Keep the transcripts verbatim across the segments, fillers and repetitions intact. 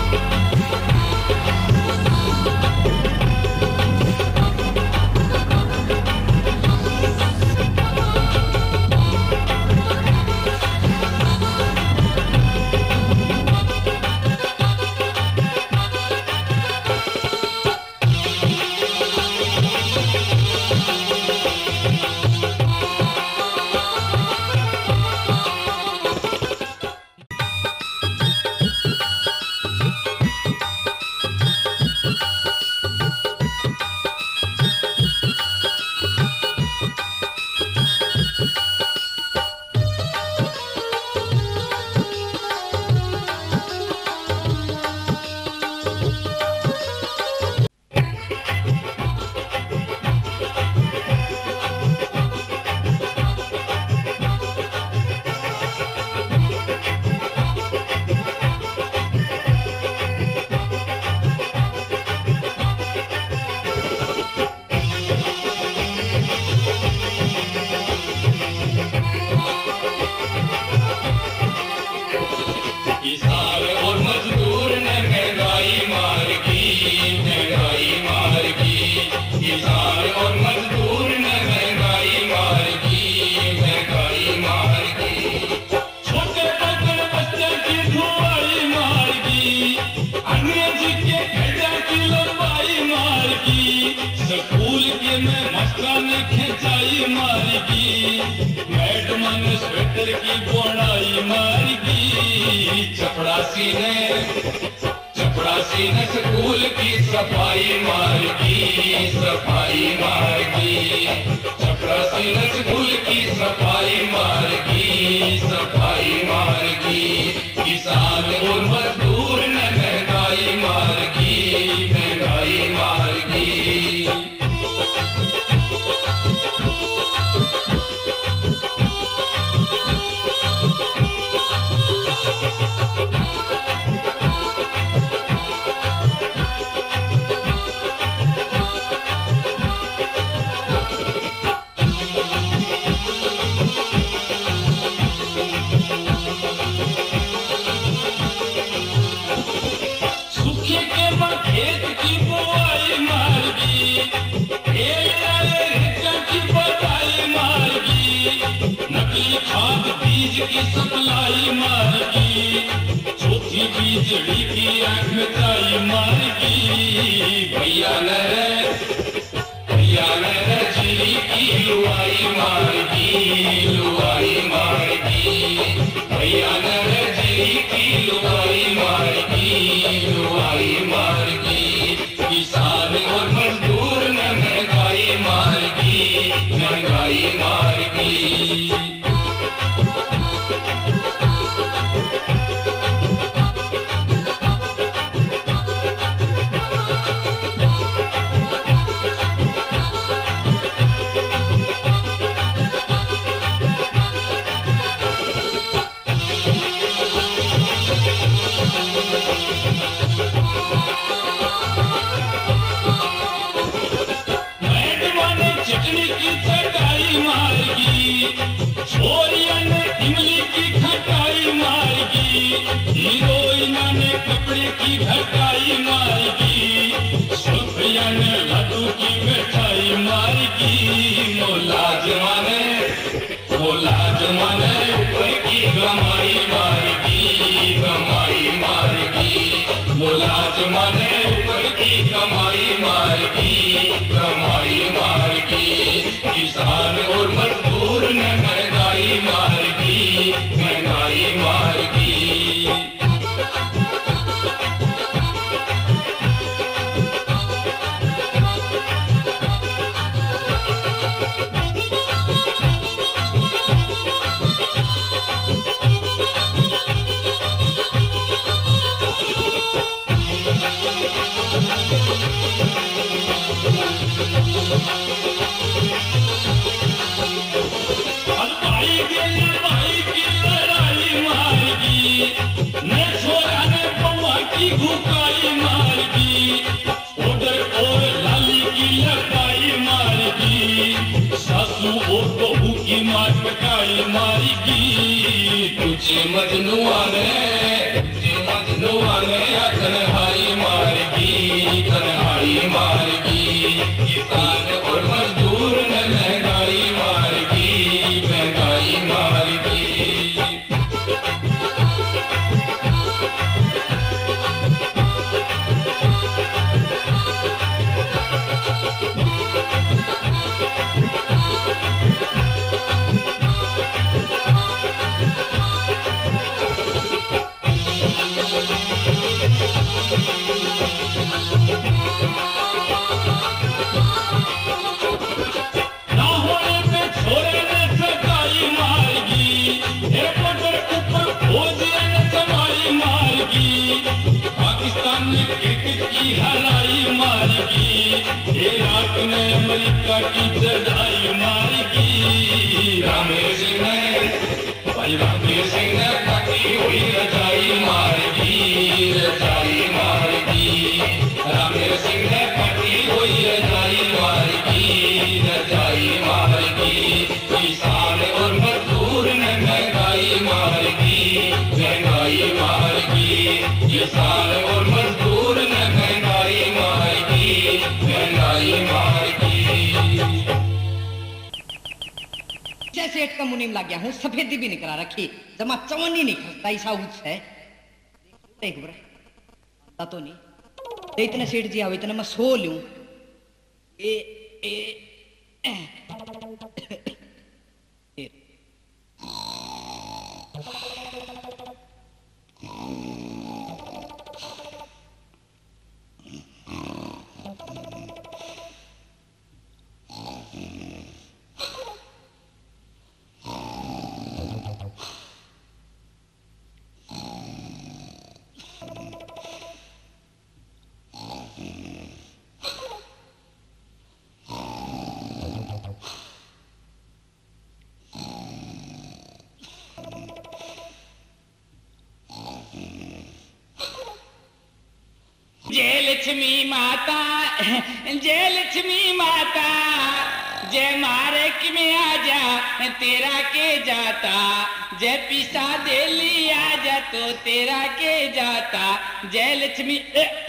Sweater की बुनाई मारगी, चपड़ासी ने चपड़ासी ने स्कूल की सफाई मारगी, सफाई मारगी। चपड़ासी ने स्कूल की सफाई मारगी, सफाई मारगी। किसान और मजदूर ने महंगाई मारगी, महंगाई मारगी। खेत की बुआई मारगी, की बटाई मारगी। नकली खाद बीज की सप्लाई मारगी, चौथी बिजली की आंख में चाई मारगी। भैया ने भैया ने जीरी की लुआई मारगी, लुआई मारगी। भैया ने जीरी की लुआई मारगी, लुआई मारगी। किसान और मजदूर ने महंगाई मारगी, महंगाई मारगी। चटनी की चटाई मारगी, छोरिया ने इमली की खटाई मारगी। हीरोइना ने कपड़े की घटाई मारगी, सोफिया ने लड्डू की मिठाई मारगी। मुलाजमा ने मुलाजमा ने ऊपर की कमाई मारगी, कमाई मारगी। मुलाजमा ने ऊपर की कमाई मारगी, कमाई मारगी। किसान और मजदूर ने महंगाई मारगी, महंगाई मारगी। भूखाई मारगी, उधर और लाली की लड़ाई मारगी। सासू और बहू की मार पकाई मारगी। तुझे मजनुआ ने तुझे मजनुआ ने ये रात ने अमेरिका की चढ़ाई मारेगी। रामेर सिंह ने भाई रामेर सिंह ने पटी हुई रजाई मारेगी, रजाई मारेगी। रामेर सिंह ने पटी हुई रजाई मारेगी, रजाई मारेगी। किसान और मजदूर ने महंगाई मारेगी, महंगाई मारेगी। किसान और मजदूर ने महंगाई मारेगी, महंगाई मारेगी। जैसे सेठ का मुनीम लग गया हूँ, सफेदी भी नहीं करा रखी, जमा चवन्नी नहीं खसता, ऐसा उच्च है। देख बरा तो नहीं तो इतने सेठ जी आओ, इतने मैं सो लूं। ए ए ए, ए। जय लक्ष्मी माता, जय लक्ष्मी माता, जय मारे कि में आजा तेरा के जाता, जय पिसा दे ली आजा तो तेरा के जाता। जय लक्ष्मी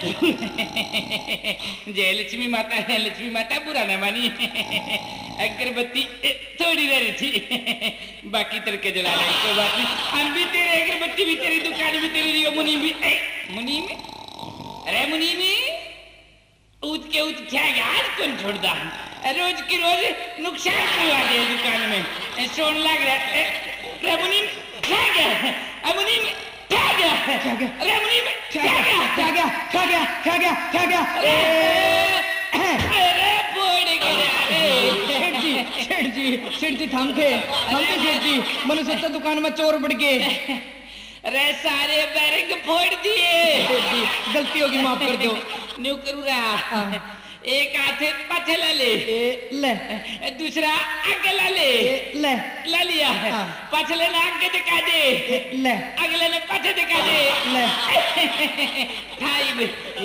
जय लक्ष्मी माता, लक्ष्मी माता बुरा न मानी। अगरबत्ती थोड़ी रह रही थी, बाकी तड़के जला रहे, कोई बात नहीं। हम भी तेरे, अगरबत्ती भी तेरी, दुकान भी तेरी, मुनी भी मुनी में। अरे मुनी में ऊत के ऊत क्या यार कौन छोड़दा, रोज की रोज नुकसान करवा दे दुकान में, सोन लग रहा है। अरे मुनी में क्या गया, मुनी में क्या गया, क्या गया, अरे मुनी में क्या गया, क्या गया, क्या गया, क्या गया, क्या गया? अरे फोड़ गया। सेठ जी, सेठ जी, सेठ जी थाम थे, थाम थे सेठ जी, मैंने सोचा दुकान में चोर बढ़ गए। अरे सारे बैरिंग फोड़ दिए। गलती होगी, माफ कर दो। न्यू करू रहा, एक हाथे पाछे ला ले, ए, ले, दूसरा आगे ला ले, ए, ले, ला लिया। हाँ। पाछले ने आगे दिखा दे, ए, ले, अगले ने पाछे दिखा दे, ले, फाइव।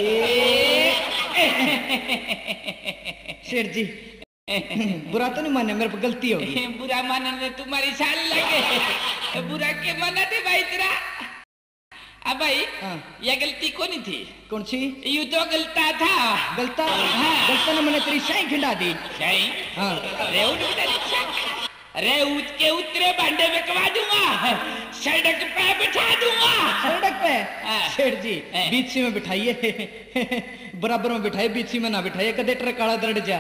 सेठ जी बुरा तो नहीं माने, मेरे पर गलती होगी। बुरा मानने तुम्हारी साल लगे, बुरा के माना थे भाई तेरा। अब भाई हाँ। यह गलती कौन थी? कौन सी? यू तो गलता था। गलता? हाँ। गलता ने मैंने तेरी शाही खिंडा दी। शाही? हाँ। अरे उठ बेटा, अरे उठ के उतरे भांडे में कमा दूंगा, सड़क पे बिठा दूंगा। सड़क पे? हाँ। सेठ जी हाँ। बीच में बिठाइए, बराबर में बिठाइए, बीच में ना बिठाइए, कदे ट्रक काला दरड़ जा।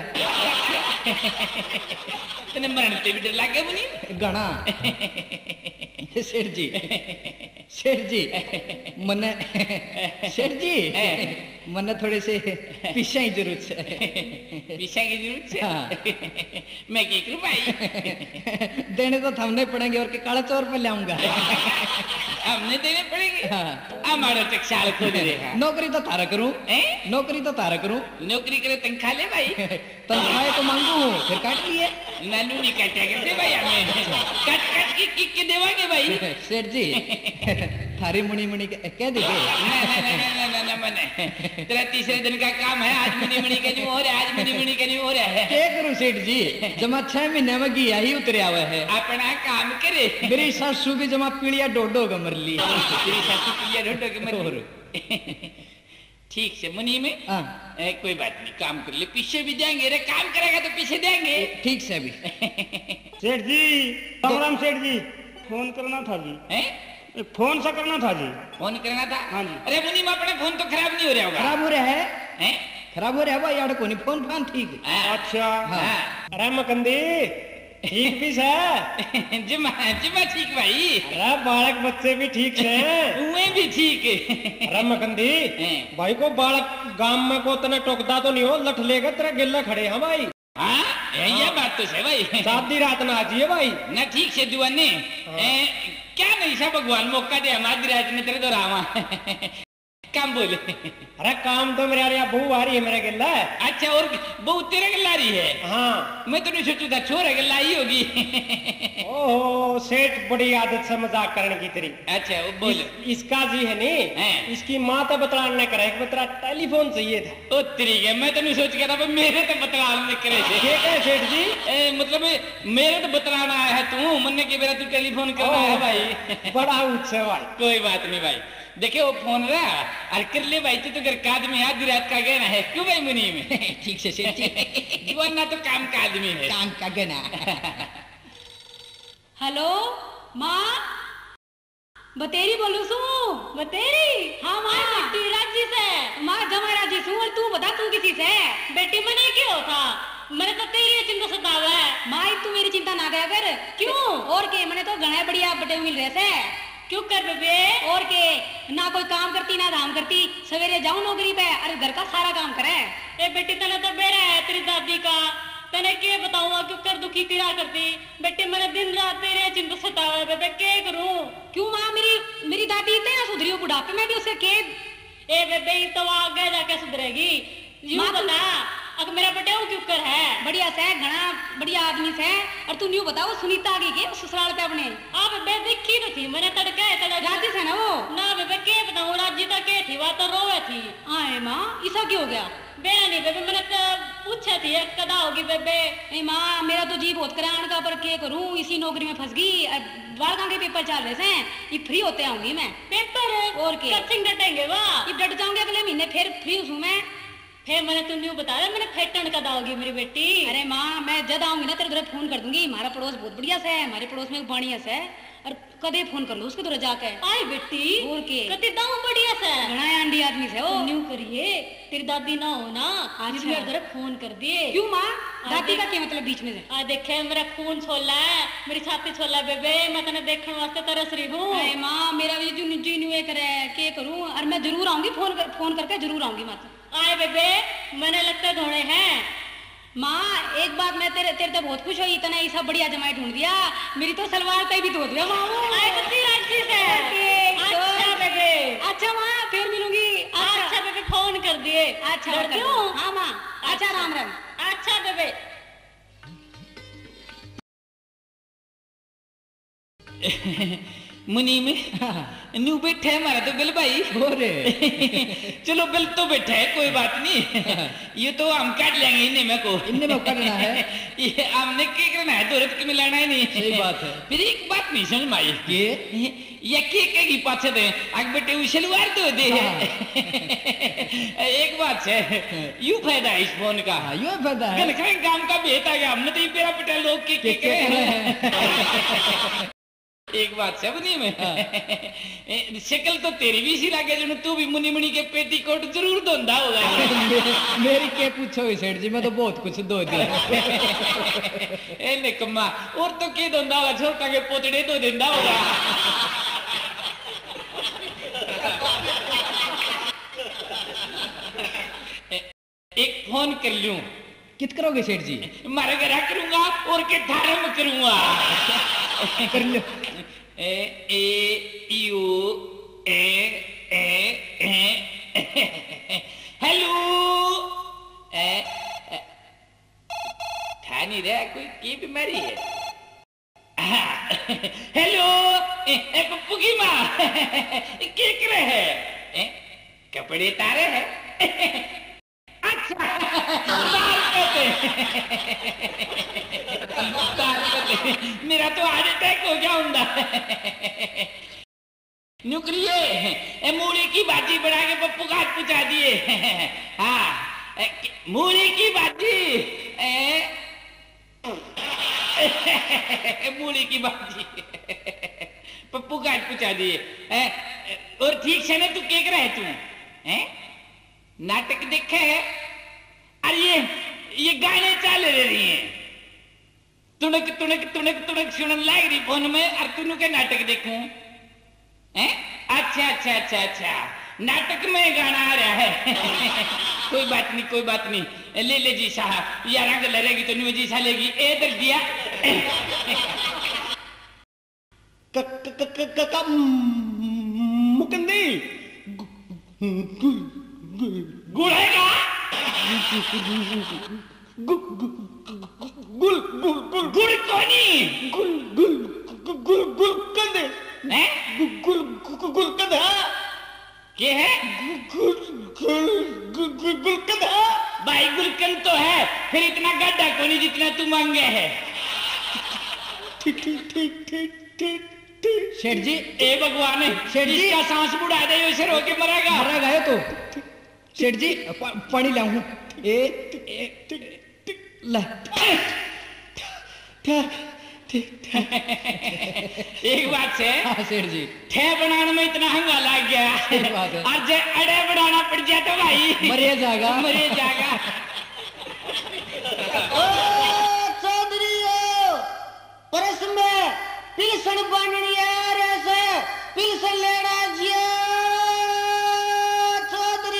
तने मरण पे भी डर लगे मुनी गणा। सेठ जी, सेठ जी मने, सेठ जी मने थोड़े से पीछे ही जरूरत है। पीछे की जरूरत है? हाँ। मैं क्या करूं भाई? देने तो थमने पड़ेंगे, और के काला चोर पे लाऊंगा। हमने देने पड़ेंगे? हाँ। हमारा टकसाल खोद देगा। नौकरी तो तारा करूं, हैं? नौकरी तो तारा करूं। नौकरी करे तनख्वाह ले भाई। तनख्वाह तो मांगू, फिर काट लिए। नानू नहीं काटा करते भाई, हमें कट कट के किक के देवांगे भाई। सेठ जी थारी मुनी मुनी के कह देंगे। ना ना ना ना ना ना मने, तेरा तीसरे दिन का काम है, आज मुनी मुनी का नहीं हो रहा है, आज मुनी मुनी का नहीं हो रहा है। क्या करूं सेठ जी, जमा छह महीने में घिया ही उतरे आवे है। अपना काम करे। मेरी सासू भी जमा पीड़िया डोडो का मर ली। तेरी सासू पीलिया ढोटो के मर। ठीक से मुनी में हाँ। ए, कोई बात नहीं, काम कर ले, पीछे भी देंगे। रे काम करेगा तो पीछे देंगे। ठीक से अभी। सेठ जी, राम राम सेठ जी, फोन करना था जी। हैं? फोन सा करना था जी। फोन करना था? हाँ जी। अरे मुनी में अपना फोन तो खराब नहीं हो रहा होगा? खराब हो रहा है? हैं? खराब हो रहा है भाई, यार को नहीं फोन फान ठीक। हाँ। अच्छा। हाँ। अरे मकंदी ठीक भी है? जिमा जिमा ठीक भाई। अरे बालक बच्चे भी ठीक है? वे भी ठीक है। अरे मकंदी हैं। भाई को बालक गांव में को तना टोकता तो नहीं हो, लठ लेकर तेरा गिल्ला खड़े हैं भाई। हाँ ये बात तो है भाई। शादी रात ना आजिए भाई। ना ठीक से दुआने क्या नहीं सा भगवान मौका दे, हमारी राज ने तेरे दोरावा काम बोले। अरे काम तो मेरे यार बहू आ रही है मेरे गिल्ला। अच्छा, और बहू तेरे गल्ला रही है? हाँ। मैं तो नहीं सोचू था छोरे गल्ला ही होगी। ओहो सेठ बड़ी आदत से मजाक करने की तेरी। अच्छा वो बोल। इस, इसका जी है नहीं हैं? इसकी माँ तो बतलान ने करे बतरा टेलीफोन चाहिए था। ओ तेरी है, मैं तो नहीं सोच के था मेरे तो बतलान ने करे थे। ठीक है सेठ जी। ए, मतलब मेरे तो बतलाना आया है तू मन के मेरा तू टेलीफोन करना है भाई। बड़ा उत्सव भाई। कोई बात नहीं भाई, देखे वो फोन रहा और कर ले भाई, तू तो घर का आदमी है, आधी रात का गहना है क्यों भाई मुनी में। ठीक से सेठ जी। वरना तो काम का आदमी है। काम का गना। हेलो माँ, बतेरी बोलू सू। बतेरी? हाँ माँ, बेटी राजी से। माँ जमा राजी सू, और तू बता तू किसी से? बेटी मने क्यों था, मैंने तो तेरी चिंता सतावा है। माँ तू मेरी चिंता ना करा कर। क्यों? और के मैंने तो घना बढ़िया बटे मिल रहे से। क्यों कर बेबे? और के ना कोई काम करती ना धाम करती, सवेरे जाऊं नौकरी पे और घर का सारा काम करे। ए बेटी तने तो बेरा है तेरी दादी का, तने के बताऊंगा क्यों कर दुखी किरा करती। बेटे मैंने दिन रात तेरे चिंता सतावा है बेबे, के करूं? क्यों माँ, मेरी मेरी दादी इतने सुधरी हो बुढ़ापे में भी उसे के। ए बेबे तो आगे जाके सुधरेगी। यूं बता अगर मेरा बेटा वो क्यों कर है? बढ़िया से घना बढ़िया आदमी से। और तू न्यू बताओ सुनीता आ गई के ससुराल पे अपने? आ बेबे देखी तो थी मैंने तड़का है तड़का राजी से ना वो। ना बेबे के बताऊं राजी तो के थी, वह तो रोवे थी। आए माँ ऐसा क्यों हो गया? बेरा नहीं बेबे, मैंने तो पूछा थी कदा होगी बेबे। ए माँ मेरा तो जी बहुत करान का, पर के करूं इसी नौकरी में फंस गई। बालका के पेपर चल रहे हैं, ये फ्री होते आऊंगी मैं। पेपर? और के कचिंग डटेंगे वाह, ये डट जाऊंगे अगले महीने, फिर फ्री हूँ मैं। फिर मैंने तुम यूँ बताया मैंने फेटन कदा होगी मेरी बेटी। अरे माँ मैं जब आऊंगी ना तेरे घर फोन कर दूंगी। हमारा पड़ोस बहुत बढ़िया से है, हमारे पड़ोस में बाणिया से, और कदे फोन कर लो उसके दूर जाके। आई बेटी और के कति दाऊ बढ़िया से घना आंडी आदमी से ओ न्यू करिए। तेरी दादी ना हो ना, अच्छा मेरे घर फोन कर दिए। क्यों माँ, दादी का क्या मतलब बीच में से? आ देखे मेरा खून छोला है, मेरी छाती छोला बेबे, मैं तने देखने वास्ते तरस रही हूँ। अरे माँ मेरा भी जो जी न्यू करे के करूँ, और मैं जरूर आऊंगी, फोन कर, फोन करके जरूर आऊंगी। मत आए बेबे, मैंने लगता धोने हैं। माँ एक बात मैं तेरे तेरे तो बहुत खुश हुई, इतना ऐसा बढ़िया जमाई ढूंढ दिया, मेरी तो सलवार पे भी धो दिया मामू। आए बच्ची राजी से। अच्छा बेबे। अच्छा माँ फिर मिलूंगी। अच्छा बेबे फोन कर दिए। अच्छा क्यों? हाँ माँ। अच्छा राम राम। अच्छा बेबे। मुनी में न्यू बैठे है हमारा तो बिल भाई। चलो बिल तो बैठा है कोई बात नहीं, ये तो हम काट लेंगे इन्हें में को। इन्हें में काटना है, ये हमने क्या करना है, दो रत के मिलाना है नहीं। सही बात है। फिर एक बात नहीं समझ में आई के ये के के की पाछे दे आग बेटे उछलवार तो दे। एक बात है यू फायदा है इस फोन का। हाँ यू फायदा है। गल करें काम का बेहतर है, हमने तो ये पेरा पिटा लोग के के करे। एक बात है मुनी में शक्ल तो तेरी भी सी लागे जो तू भी मुनी मुनी के पेटी कोट जरूर धोंदा होगा। मेरी के पूछो सेठ जी, मैं तो बहुत कुछ धो दिया। ए निकम्मा और तो के धोंदा होगा, छोटा के पोतड़े तो देंदा होगा। एक फोन कर लूं? कित करोगे सेठ जी? मारा घर करूंगा और के थारे में करूंगा। कर लो। ए ए U A A A hello ए था नहीं रहा कोई की बीमारी है। हेलो ए पप्पू की माँ क्या कर रहे हैं? कपड़े तारे हैं? अच्छा मेरा तो हार्ट अटैक हो गया होंगे। नुकरिए मूली की भाजी बना के पप्पू का हाथ पुचा दिए। हाँ मूली की भाजी, मूली की भाजी पप्पू का हाथ पुचा दिए। और ठीक से ना तू क्या कर रहा है तू? हैं नाटक देखे है? अरे ये ये गाने चल रही हैं, तुणक तुणक तुणक तुणक सुनन लाग रही फोन में, और तुनु के नाटक देखूं? हैं? अच्छा अच्छा अच्छा अच्छा नाटक में गाना आ रहा है। कोई बात नहीं कोई बात नहीं, ले ले जी साहब, यार आगे लड़ेगी तो नहीं जी सा लेगी। ए दर दिया मुकंदी गुल गुल गुल गुल गुड़ कोनी गुल गुल गुल गुल कद हैं गुल गुल गुल कद के है गुल गुल गुल गुल कद भाई गुलकंद तो है, फिर इतना गड्ढा कोनी जितना तू मांगे है। ठीक ठीक ठीक ठीक ठीक ठीक सेठ जी, ए भगवान, सेठ जी। इसका सांस बुढ़ा दे, वैसे रो के मरेगा। मरा गए तो सेठ जी पा- पानी लाऊं। ए, ए ले एक बात से हाँ सेठ जी, ठे बनाने में इतना हंगा लग गया, सही बात है। और जे अड़े बनाना पड़ जाए तो भाई मरे जाएगा। मरे जाएगा। ओ चौधरी परस में पिलसन बननी है रे, पिलसन लेना जिया चौधरी।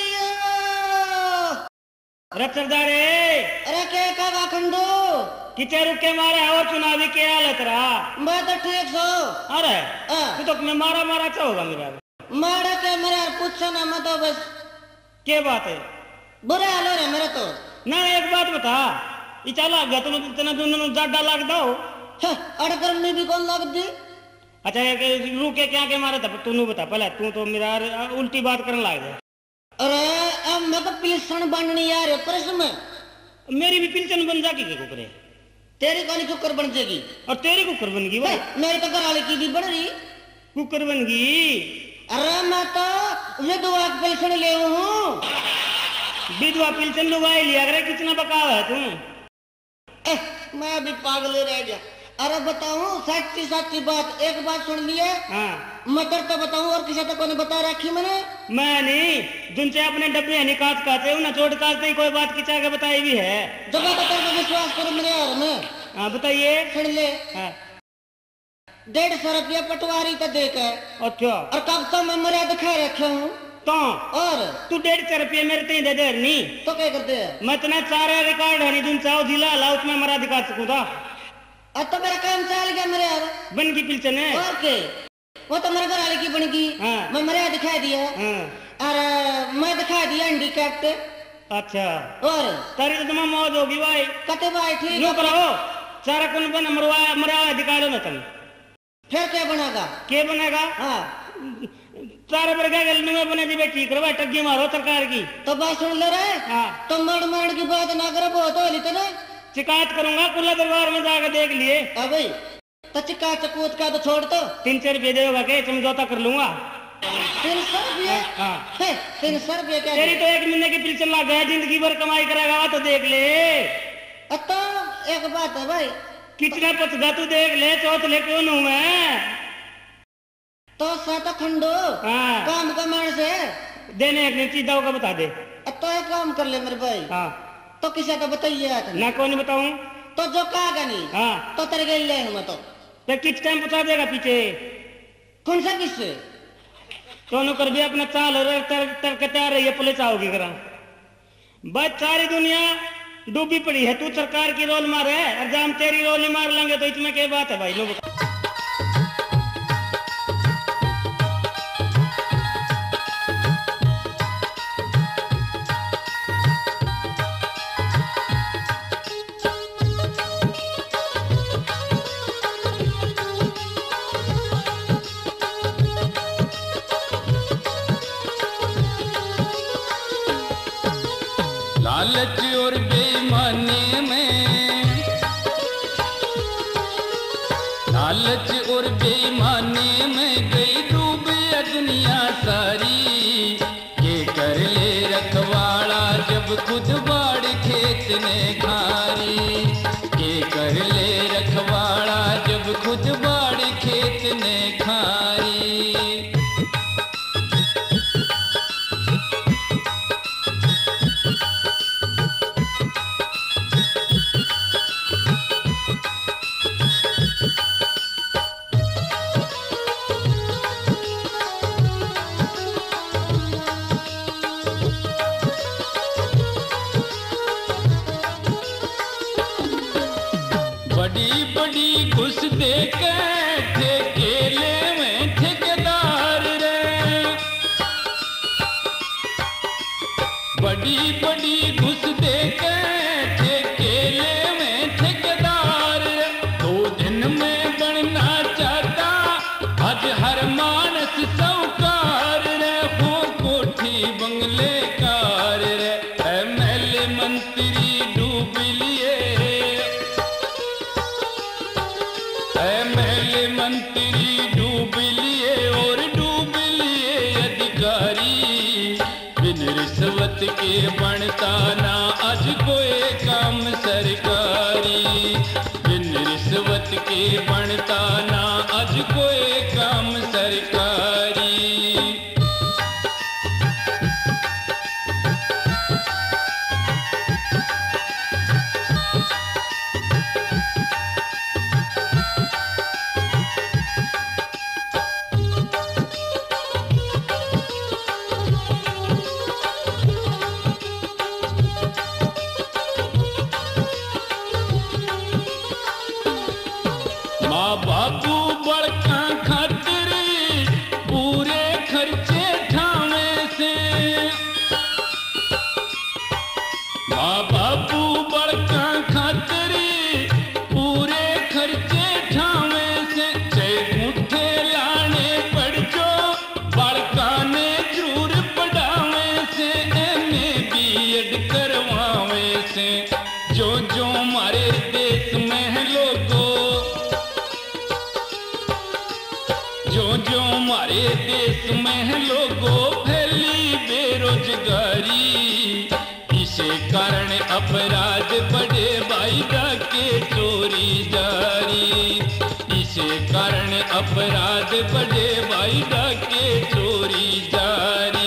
रचरदारे अरे के का खंडो किचे रुके मारे और चुनावी के हालत रहा। मैं तो ठीक सो। अरे हाँ। तू तो मैं मारा मारा अच्छा होगा मेरा। मारा के मेरे पूछो ना, मैं तो बस क्या बात है? बुरा हाल हो रहा मेरा तो। ना एक बात बता, ये चला गया तूने इतना तूने जाडा लाग दो। अड़कर में भी कौन लग दी। अच्छा एक रुके क्या के मारा था तूने बता पहले, तू तो मेरा उल्टी बात करने लग गया। अरे अब मैं तो पिलसन बननी यार परस में। मेरी भी पिलचन बन जाती के कुकरे, तेरी कौन कुकर बन जाएगी और तेरी कुकर बन गई भाई। मेरी तो घर वाले की भी बन रही। कुकर बन गई। अरे मैं तो विधवा पिलसन ले हूँ। विधवा पिलचन लुगाई लिया करे, कितना बकाव है तू। एह, मैं भी पागल रह गया। अरे बताऊं सच्ची सच्ची बात, एक बात सुन लिया। हाँ मैं तो बताऊं और किसी तक को बता रखी मैंने। मैं नहीं, जिनसे अपने डब्बे है निकास काटे ना चोट काटते ही कोई बात खिंचा के बताई भी है। जब मैं तेरे पे विश्वास करूं मेरे यार में। हाँ बताइए। सुन ले, हाँ डेढ़ सौ रुपया पटवारी का दे के अच्छा और कब तो मैं मर्यादा खा रखे हूँ। तो और तू डेढ़ सौ रुपये मेरे ते दे दे नहीं तो क्या करते हैं। मैं इतना चार रिकॉर्ड है नहीं, तुम चाहो जिला ला उसमें मरा दिखा सकूँ था। अब तो मेरा काम चल गया मेरे यार। बन की पिलचन है। और के वो तो मेरे घर वाले की बन गई। हाँ। मैं मर्यादा दिखा दिया हाँ और मैं दिखा दिया हैंडीकैप्ट। अच्छा और तारी तो तुम्हारा मौज होगी भाई। कते भाई ठीक नो है। करो सारा कौन बन मरवा मरवा दिखा ना तुम। फिर क्या बनेगा। के बनेगा? हाँ तारे पर क्या गलने में बने थी बेटी करवा टग्गी मारो सरकार की। तो बात सुन ले रहे। हाँ तो मर मरण की बात ना करो, बहुत होली तो ना शिकायत करूंगा कुल्ला दरबार में जाकर देख लिए। अब भाई तो चिका चकूत का तो छोड़ दो। तीन चार रुपये देगा के समझौता कर लूंगा। तीन सौ रुपये हाँ है, तीन सौ रुपये क्या तेरी तो एक महीने की पिलचन लग गया, जिंदगी भर कमाई करेगा तो देख ले। अब तो एक बात है भाई, कितना पचगा तू देख ले, चौथ ले कौन हूँ मैं। तो सात खंडो हाँ काम कमाने से देने एक चीजा का बता दे। अब तो एक काम कर ले मेरे भाई। हाँ तो किसी का बताइए आज ना कौन बताऊं। तो जो कहा नहीं हाँ तो तेरे गए ले मैं तो तो किस टाइम पहुंचा देगा पीछे। कौन सा किससे दोनों कर भी अपना चाल हो तर, तर के तैयार रही है, पुलिस आओगी करा। बस सारी दुनिया डूबी पड़ी है, तू सरकार की रोल मार है और जब हम तेरी रोल ही मार लेंगे तो इसमें क्या बात है भाई लोग। लालच और बेईमानी में, लालच और बेईमानी में गई डूब ये दुनिया सारी। के कर ले रखवाड़ा जब खुद बाड़ खेत में खारी। के कर ले रखवाड़ा जब खुद बाड़ खेत में खारी। बड़ी बड़ी घुस दे के ठेकेले में ठेकेदार रे। बड़ी बड़ी घुस दे के के बनता ना आज कोई काम सरकारी, बिन रिश्वत के बनता ना आज कोई काम सरकारी। माँ बापू बड़का खातिर पूरे खर्चे ठावे से, माँ बापू बड़का खातिर पूरे खर्चे ठावे से, चाहे मुठे लाने पड़ जो बड़का ने जरूर पढ़ावे से, एम ए बी एड करवावे से। जो जो हमारे देश में है लोगों, जो जो हमारे देश में है लोगों फैली बेरोजगारी, इसे कारण अपराध बढ़े भाई डाके चोरी जारी, इसे कारण अपराध बढ़े भाई डाके चोरी जारी।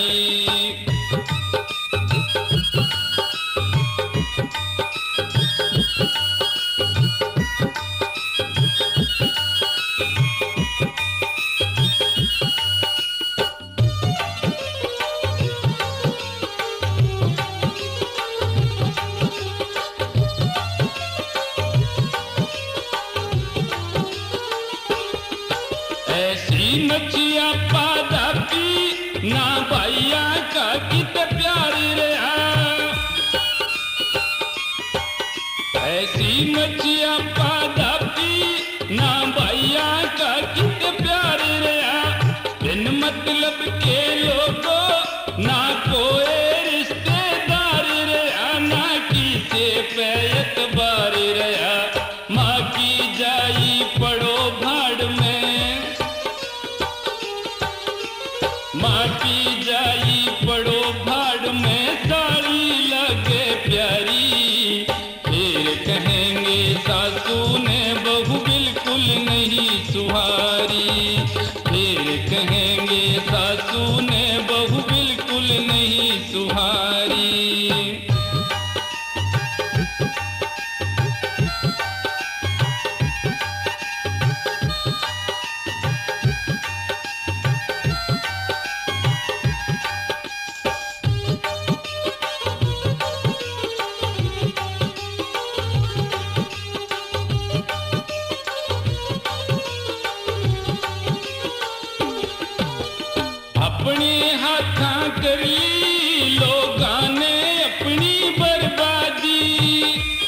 ऐसी नचिया पादापी ना भैया का कित प्यार रहा, ऐसी नचिया पादापी ना भैया का कित प्यार रहा, बिन मतलब के लोगों ना कोई रिश्तेदार रहा, ना किसे पे एतबार रहा। माँ की जाई पड़ो भाड़ में, माँ की जाई पड़ो भाड़ में, साड़ी लगे प्यारी, फिर कहेंगे सासू ने बहू बिल्कुल नहीं सुहारी, फिर कहेंगे सासू ने बहू बिल्कुल नहीं सुहारी। अपने हाथा कर ली लोगां ने अपनी बर्बादी,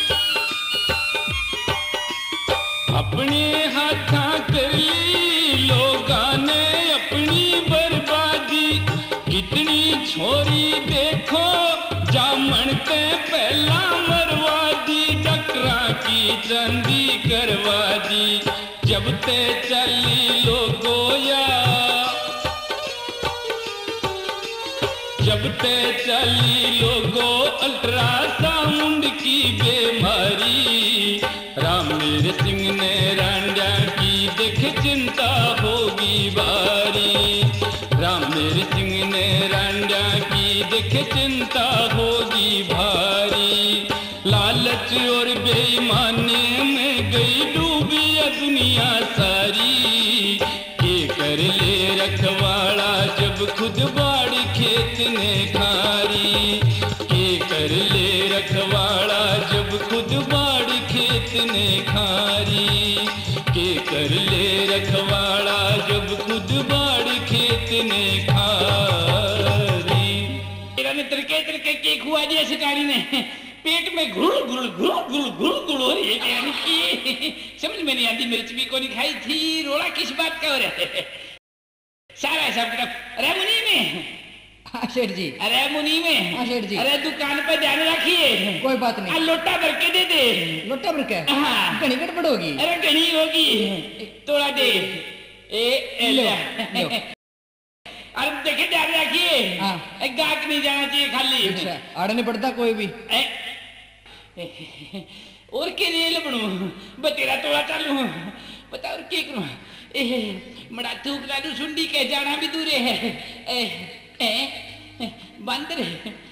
अपने हाथा कर ली लोगां ने अपनी बर्बादी। कितनी छोरी देखो जामन ते पहला मरवा दी, डकरा की चंदी करवा दी। जब ते चली लोगो या, जब ते चली लोगो अल्ट्रासाउंड की बीमारी, रामवीर सिंह ने रांझा की देख चिंता होगी भारी, रामवीर सिंह ने रांझा की देख चिंता होगी भारी। लालच और बेईमानी में गई डूबी दुनिया सारी, के कर ले रखवाड़ा जब खुद बाड़ी खेत ने खारी, के कर ले रखवाड़ा जब खुद बाड़ी खेत ने खारी, के कर ले रखवाड़ा जब खुद बाड़ी खेत ने खारी। मेरा ने तरके तरके केक हुआ जी ऐसे गाड़ी ने पेट में घुल घुल घुल घुल घुल घुल हो रही है, यानी कि समझ में नहीं आती। मिर्च भी को नहीं खाई थी, रोड़ा किस बात का हो रहा है सारा सब तरफ। अरे मुनी में, हाँ सेठ जी। अरे मुनी में, हाँ सेठ जी। अरे दुकान पर ध्यान रखिए, कोई बात नहीं। लोटा भर के दे दे। लोटा भर के? हाँ। घनी गड़बड़ होगी। अरे घनी होगी, थोड़ा दे। ए, ए लो, ले। लो। अरे देखे ध्यान रखिए हाँ। गाहक नहीं जाना चाहिए खाली अच्छा आड़े नहीं पड़ता कोई भी ए, ए, और के लिए बनू बतेरा तोड़ा चालू बता और के करूं ए मड़ा थूक लाडू सुंडी के जाना भी दूर है ए ए बंदर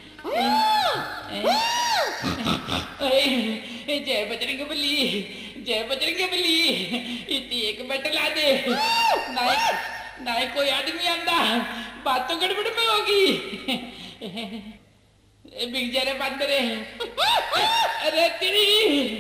ए जय बजरंग बली जय बजरंग बली इतनी एक बट ला दे ना ना कोई आदमी आंदा बात तो गड़बड़ में होगी बिग जरे बंदर अरे तेरी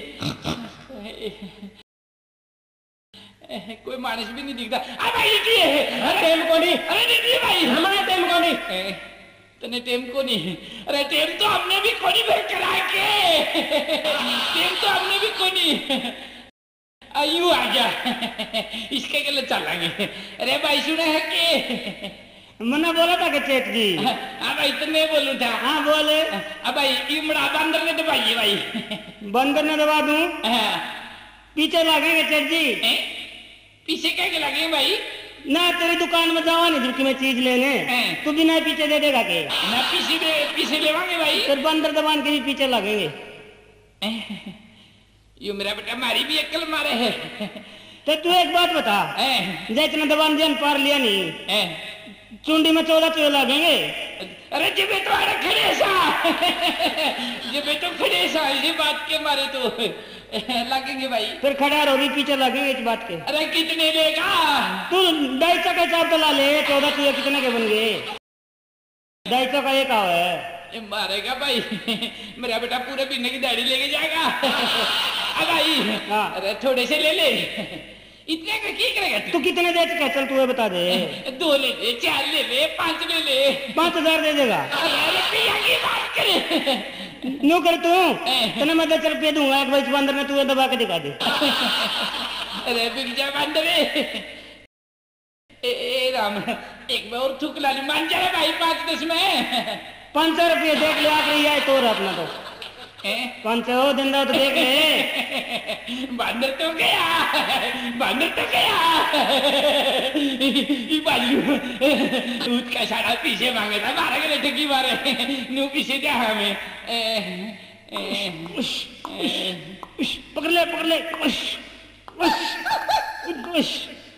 कोई मानस भी नहीं दिखता अरे भाई की अरे टेम को नहीं अरे नहीं भाई हमारा टेम को नहीं तने टेम को नहीं अरे टेम तो हमने भी कोनी भर करा के टेम तो हमने भी कोनी आयु आ जा इसके के लिए चलेंगे अरे भाई सुने है के मैंने बोला था कि चेत जी हाँ भाई तो मैं बोलूं था हाँ बोले अब भाई इमड़ा बंदर ने दबाइए भाई बंदर ने दबा दूं पीछे लगेंगे चेत जी ए? पीछे क्या के लगे भाई ना तेरी दुकान में जावा नहीं रुकी मैं चीज लेने हैं। तू बिना पीछे दे देगा के ना पीछे दे पीछे लेवांगे भाई फिर बंदर दबान के भी पीछे लगेंगे यो मेरा बेटा मारी भी अक्ल मारे है तो तू एक बात बता हैं? जय इतना दबान जन पार लिया नहीं हैं? चुंडी में चौदह चौदह लगेंगे अरे जब तो आ खड़े सा जब तो खड़े सा ये बात के मारे तो लगेंगे भाई फिर खड़ा रहो भी पीछे लगेंगे इस बात के अरे कितने लेगा तू ढाई सौ का चार तो ला ले चौदह चौदह कितने के बन गए ढाई सौ का एक आओ है ये मारेगा भाई मेरा बेटा पूरे महीने की दाढ़ी लेके जाएगा अब भाई हाँ। अरे थोड़े से ले ले इतने का क्या करेगा तू कितने दे चुका चल तू बता दे दो ले ले चार ले ले पांच ले ले पाँच हजार दे देगा अरे रुपया की बात करे नो कर तू तेने मैं दस रुपये दूंगा एक बार बंदर में तू दबा के दिखा दे अरे बिग जा बंदर ए, ए राम एक बार और थूक ला ली मान जा भाई पाँच दस में पाँच सौ रुपये देख ले आखिरी है तो अपना तो पाँच सौ दिन तो देख ले बंदर तो गया बंदर तो गया ये बाजू दूध का सारा पीछे मांगे था मारा के ठगी मारे नू पीछे जा हमें पकड़ ले पकड़ ले उश, उश, उश।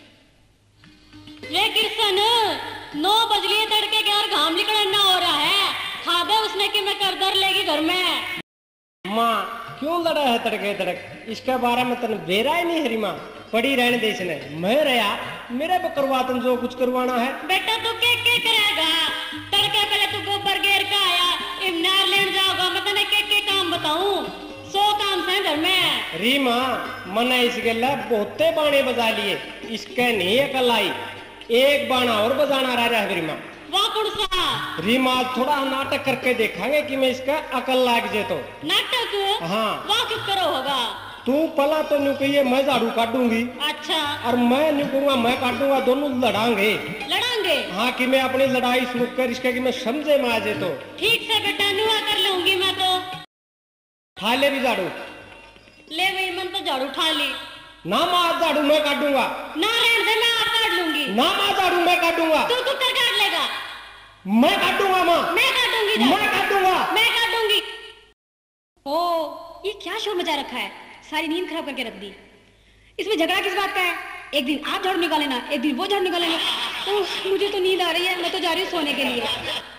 रे किशन नौ बज लिए तड़के के यार घाम निकलना हो रहा है खा दे उसने कि मैं कर दर लेगी घर में माँ क्यों लड़ा है तड़के तड़क इसके बारे में तन बेरा ही नहीं हरी माँ पड़ी रहने दे इसने मैं रहा मेरे पे करवा तुम जो कुछ करवाना है बेटा तू के के करेगा तड़के पहले तू गोबर घेर का आया इमनार लेन जाओगा मैं तने के के काम बताऊं सौ काम से घर में री माँ मना इस गला बहुते बाणे बजा लिए इसके नहीं अकल आई एक बाणा और बजाना रह रहा है री माँ वाह कौन सा री माँ थोड़ा नाटक करके देखांगे कि मैं इसका अकल लाग जे तो नाटक हाँ वाह किस करो होगा तू पला तो न्यू कहिए मैं झाड़ू काटूंगी अच्छा और मैं न्यू कहूंगा मैं काटूंगा दोनों लड़ांगे लड़ांगे हाँ कि मैं अपनी लड़ाई शुरू कर इसका कि मैं समझे में आ जे तो ठीक से बेटा नुआ कर लूंगी मैं तो खा ले भी झाड़ू ले भाई मन तो झाड़ू उठा ली ना माँ झाड़ू मैं काटूंगा ना रहने दे मैं आप काट लूंगी ना माँ झाड़ू मैं काटूंगा तू तू कर काट लेगा मैं काटूंगा माँ मैं काटूंगी जा। मैं काटूंगा मैं काटूंगी ओ ये क्या शोर मचा रखा है सारी नींद खराब करके रख दी इसमें झगड़ा किस बात का है एक दिन आप झाड़ू निकालेना एक दिन वो झाड़ू निकालेंगे तो मुझे तो नींद आ रही है मैं तो जा रही हूँ सोने के लिए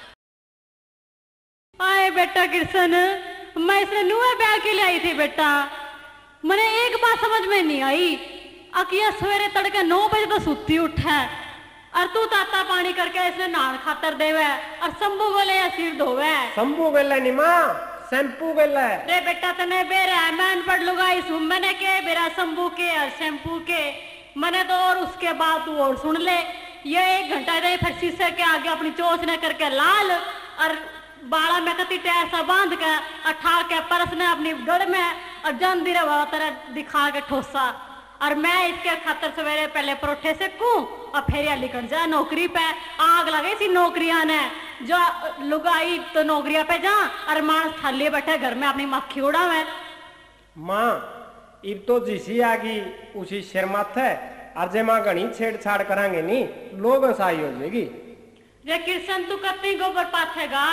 आए बेटा किशन मैं इसने नुआ बैल के लिए आई थी बेटा मैंने एक बात समझ में नहीं आई अकिया सवेरे तड़के नौ बजे तो सुती उठा और तू ताता पानी करके इसने नहान खातर देवे और शंभू गोले या सिर धोवे शंभू गला नहीं माँ शैम्पू गला रे बेटा तने बेरा मैं पढ़ लूंगा इस मैंने के बेरा शंभू के और शैम्पू के मैंने तो और उसके बाद तू और सुन ले ये एक घंटा रहे फिर शीशे के आगे अपनी चोच ने करके लाल और बाड़ा में कति टैर सा बांध के अठा के परस ने अपनी गड़ में और जन धीरे वाला तरह दिखा के ठोसा और मैं इसके खातर सवेरे पहले परोठे से कूं और फिर या लिखट जा नौकरी पे आग लगे सी नौकरियां ने जो लुगाई तो नौकरियां पे जा और मानस थाली बैठे घर में अपनी मक्खी उड़ावे माँ इब तो जिसी आ गई उसी शर्मात है और जे माँ घनी छेड़छाड़ करांगे नहीं लोग सही हो जाएगी रे किशन तू कतई गोबर पाथेगा?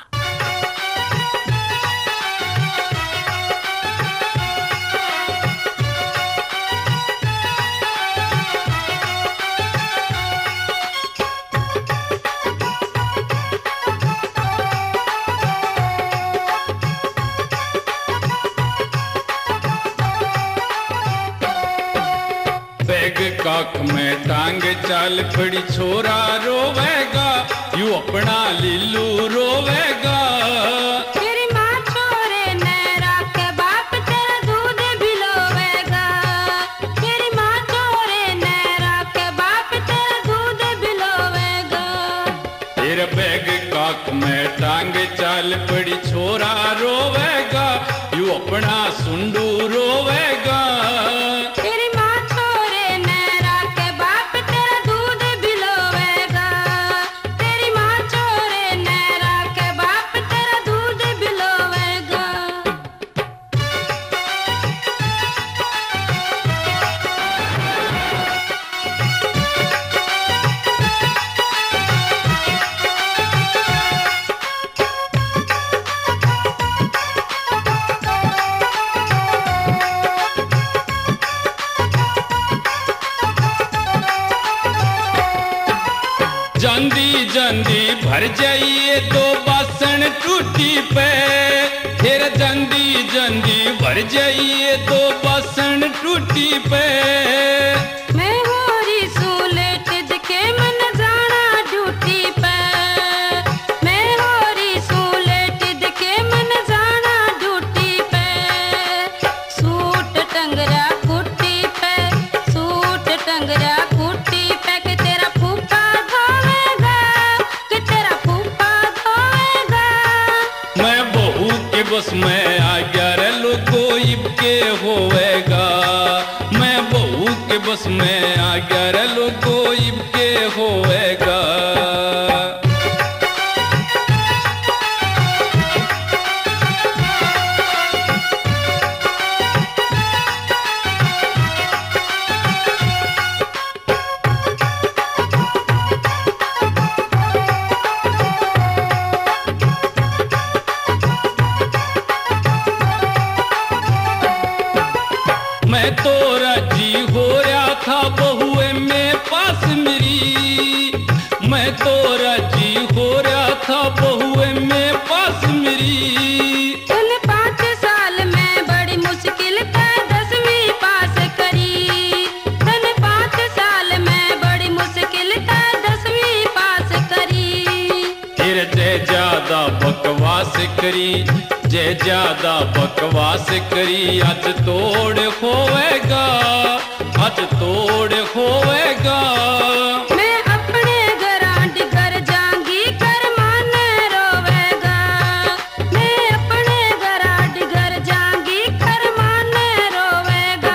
काख में टांग चाल पड़ी छोरा रोवेगा, यू अपना लीलू रोवेगा। तेरी माँ छोरे नैरा के बाप तेरा दूध बिलोवेगा। तेरी माँ छोरे नैरा के बाप तेरा दूध बिलोवेगा। तेरा बैग काख में टांग चाल पड़ी छोरा रोवेगा, यू अपना सुंडू रोवेगा। जंदी जंदी भर जाइए तो बासन टूटी पे, फिर जंदी जंदी भर जाइए तो बासन टूटी पे। मैं होरी सूलेट दिखे मन जाना ड्यूटी पे। मैं होरी सूलेट दिखे मन जाना ड्यूटी पे। सूट टंगरा कुट्टी पे, सूट टंगरा कुट्टी पे कि तेरा फूफा बस मैं आ गया रे लोगो इब के होवेगा। मैं बहू के बस में आ गया रे लोगो इब के होवेगा। मैं तो राजी हो रहा था बहुए में पास मेरी। मैं तो राजी हो रहा था बहुए में पास मेरी। तूने पाँच साल में बड़ी मुश्किल का दसवीं पास करी। तूने पाँच साल में बड़ी मुश्किल का दसवीं पास करी। फिर जे ज्यादा बकवास करी, जे ज्यादा बकवास करी, आज तोड़ होवेगा, आज तोड़ होवेगा। मैं अपने घरांड घर जाऊंगी कर माने रोवेगा। मैं अपने घरांड घर जाऊंगी कर माने रोवेगा।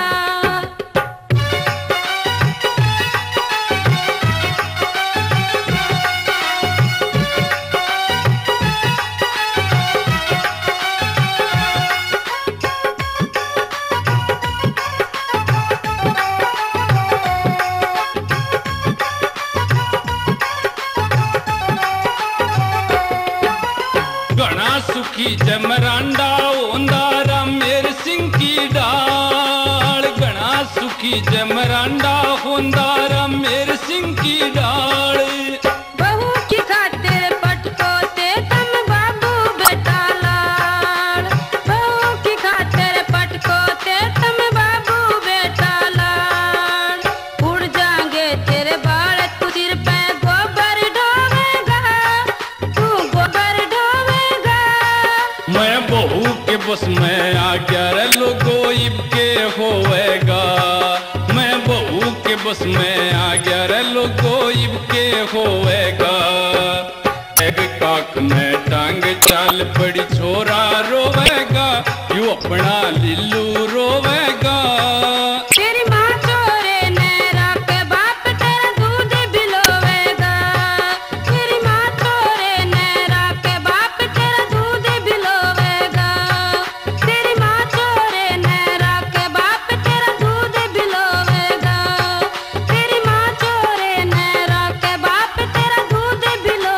सुखी जमरांडा ओंदारा मेर सिंह की डाल। घना सुखी जमरांडा ओंदारा मेर सिंह की डाल। बहू की खातिर पटको ते तम बाबू बेटा लाल। बहू की खातिर पटको ते तम बाबू बेटा लाल। उड़ जाएंगे तेरे बाल तू सिर पे गोबर ढोवेगा। तू गोबर ढोवेगा। मैं बहू के बस में आ गया रे लोगो इब के होवेगा। मैं बहू के बस में आ गया रे लोगो इब के होवेगा। एक काख में टांग चाल पड़ी छोरा रोवेगा, यू अपना लीलू रोवेगा। तेरी माँ छोरे नैरा के बाप तेरा दूध बिलोवेगा। तेरी माँ छोरे नैरा के बाप तेरा दूध बिलोवेगा। तेरी माँ छोरे नैरा के बाप तेरा दूध बिलोवेगा। तेरी माँ छोरे नैरा के बाप तेरा दूध बिलोवेगा।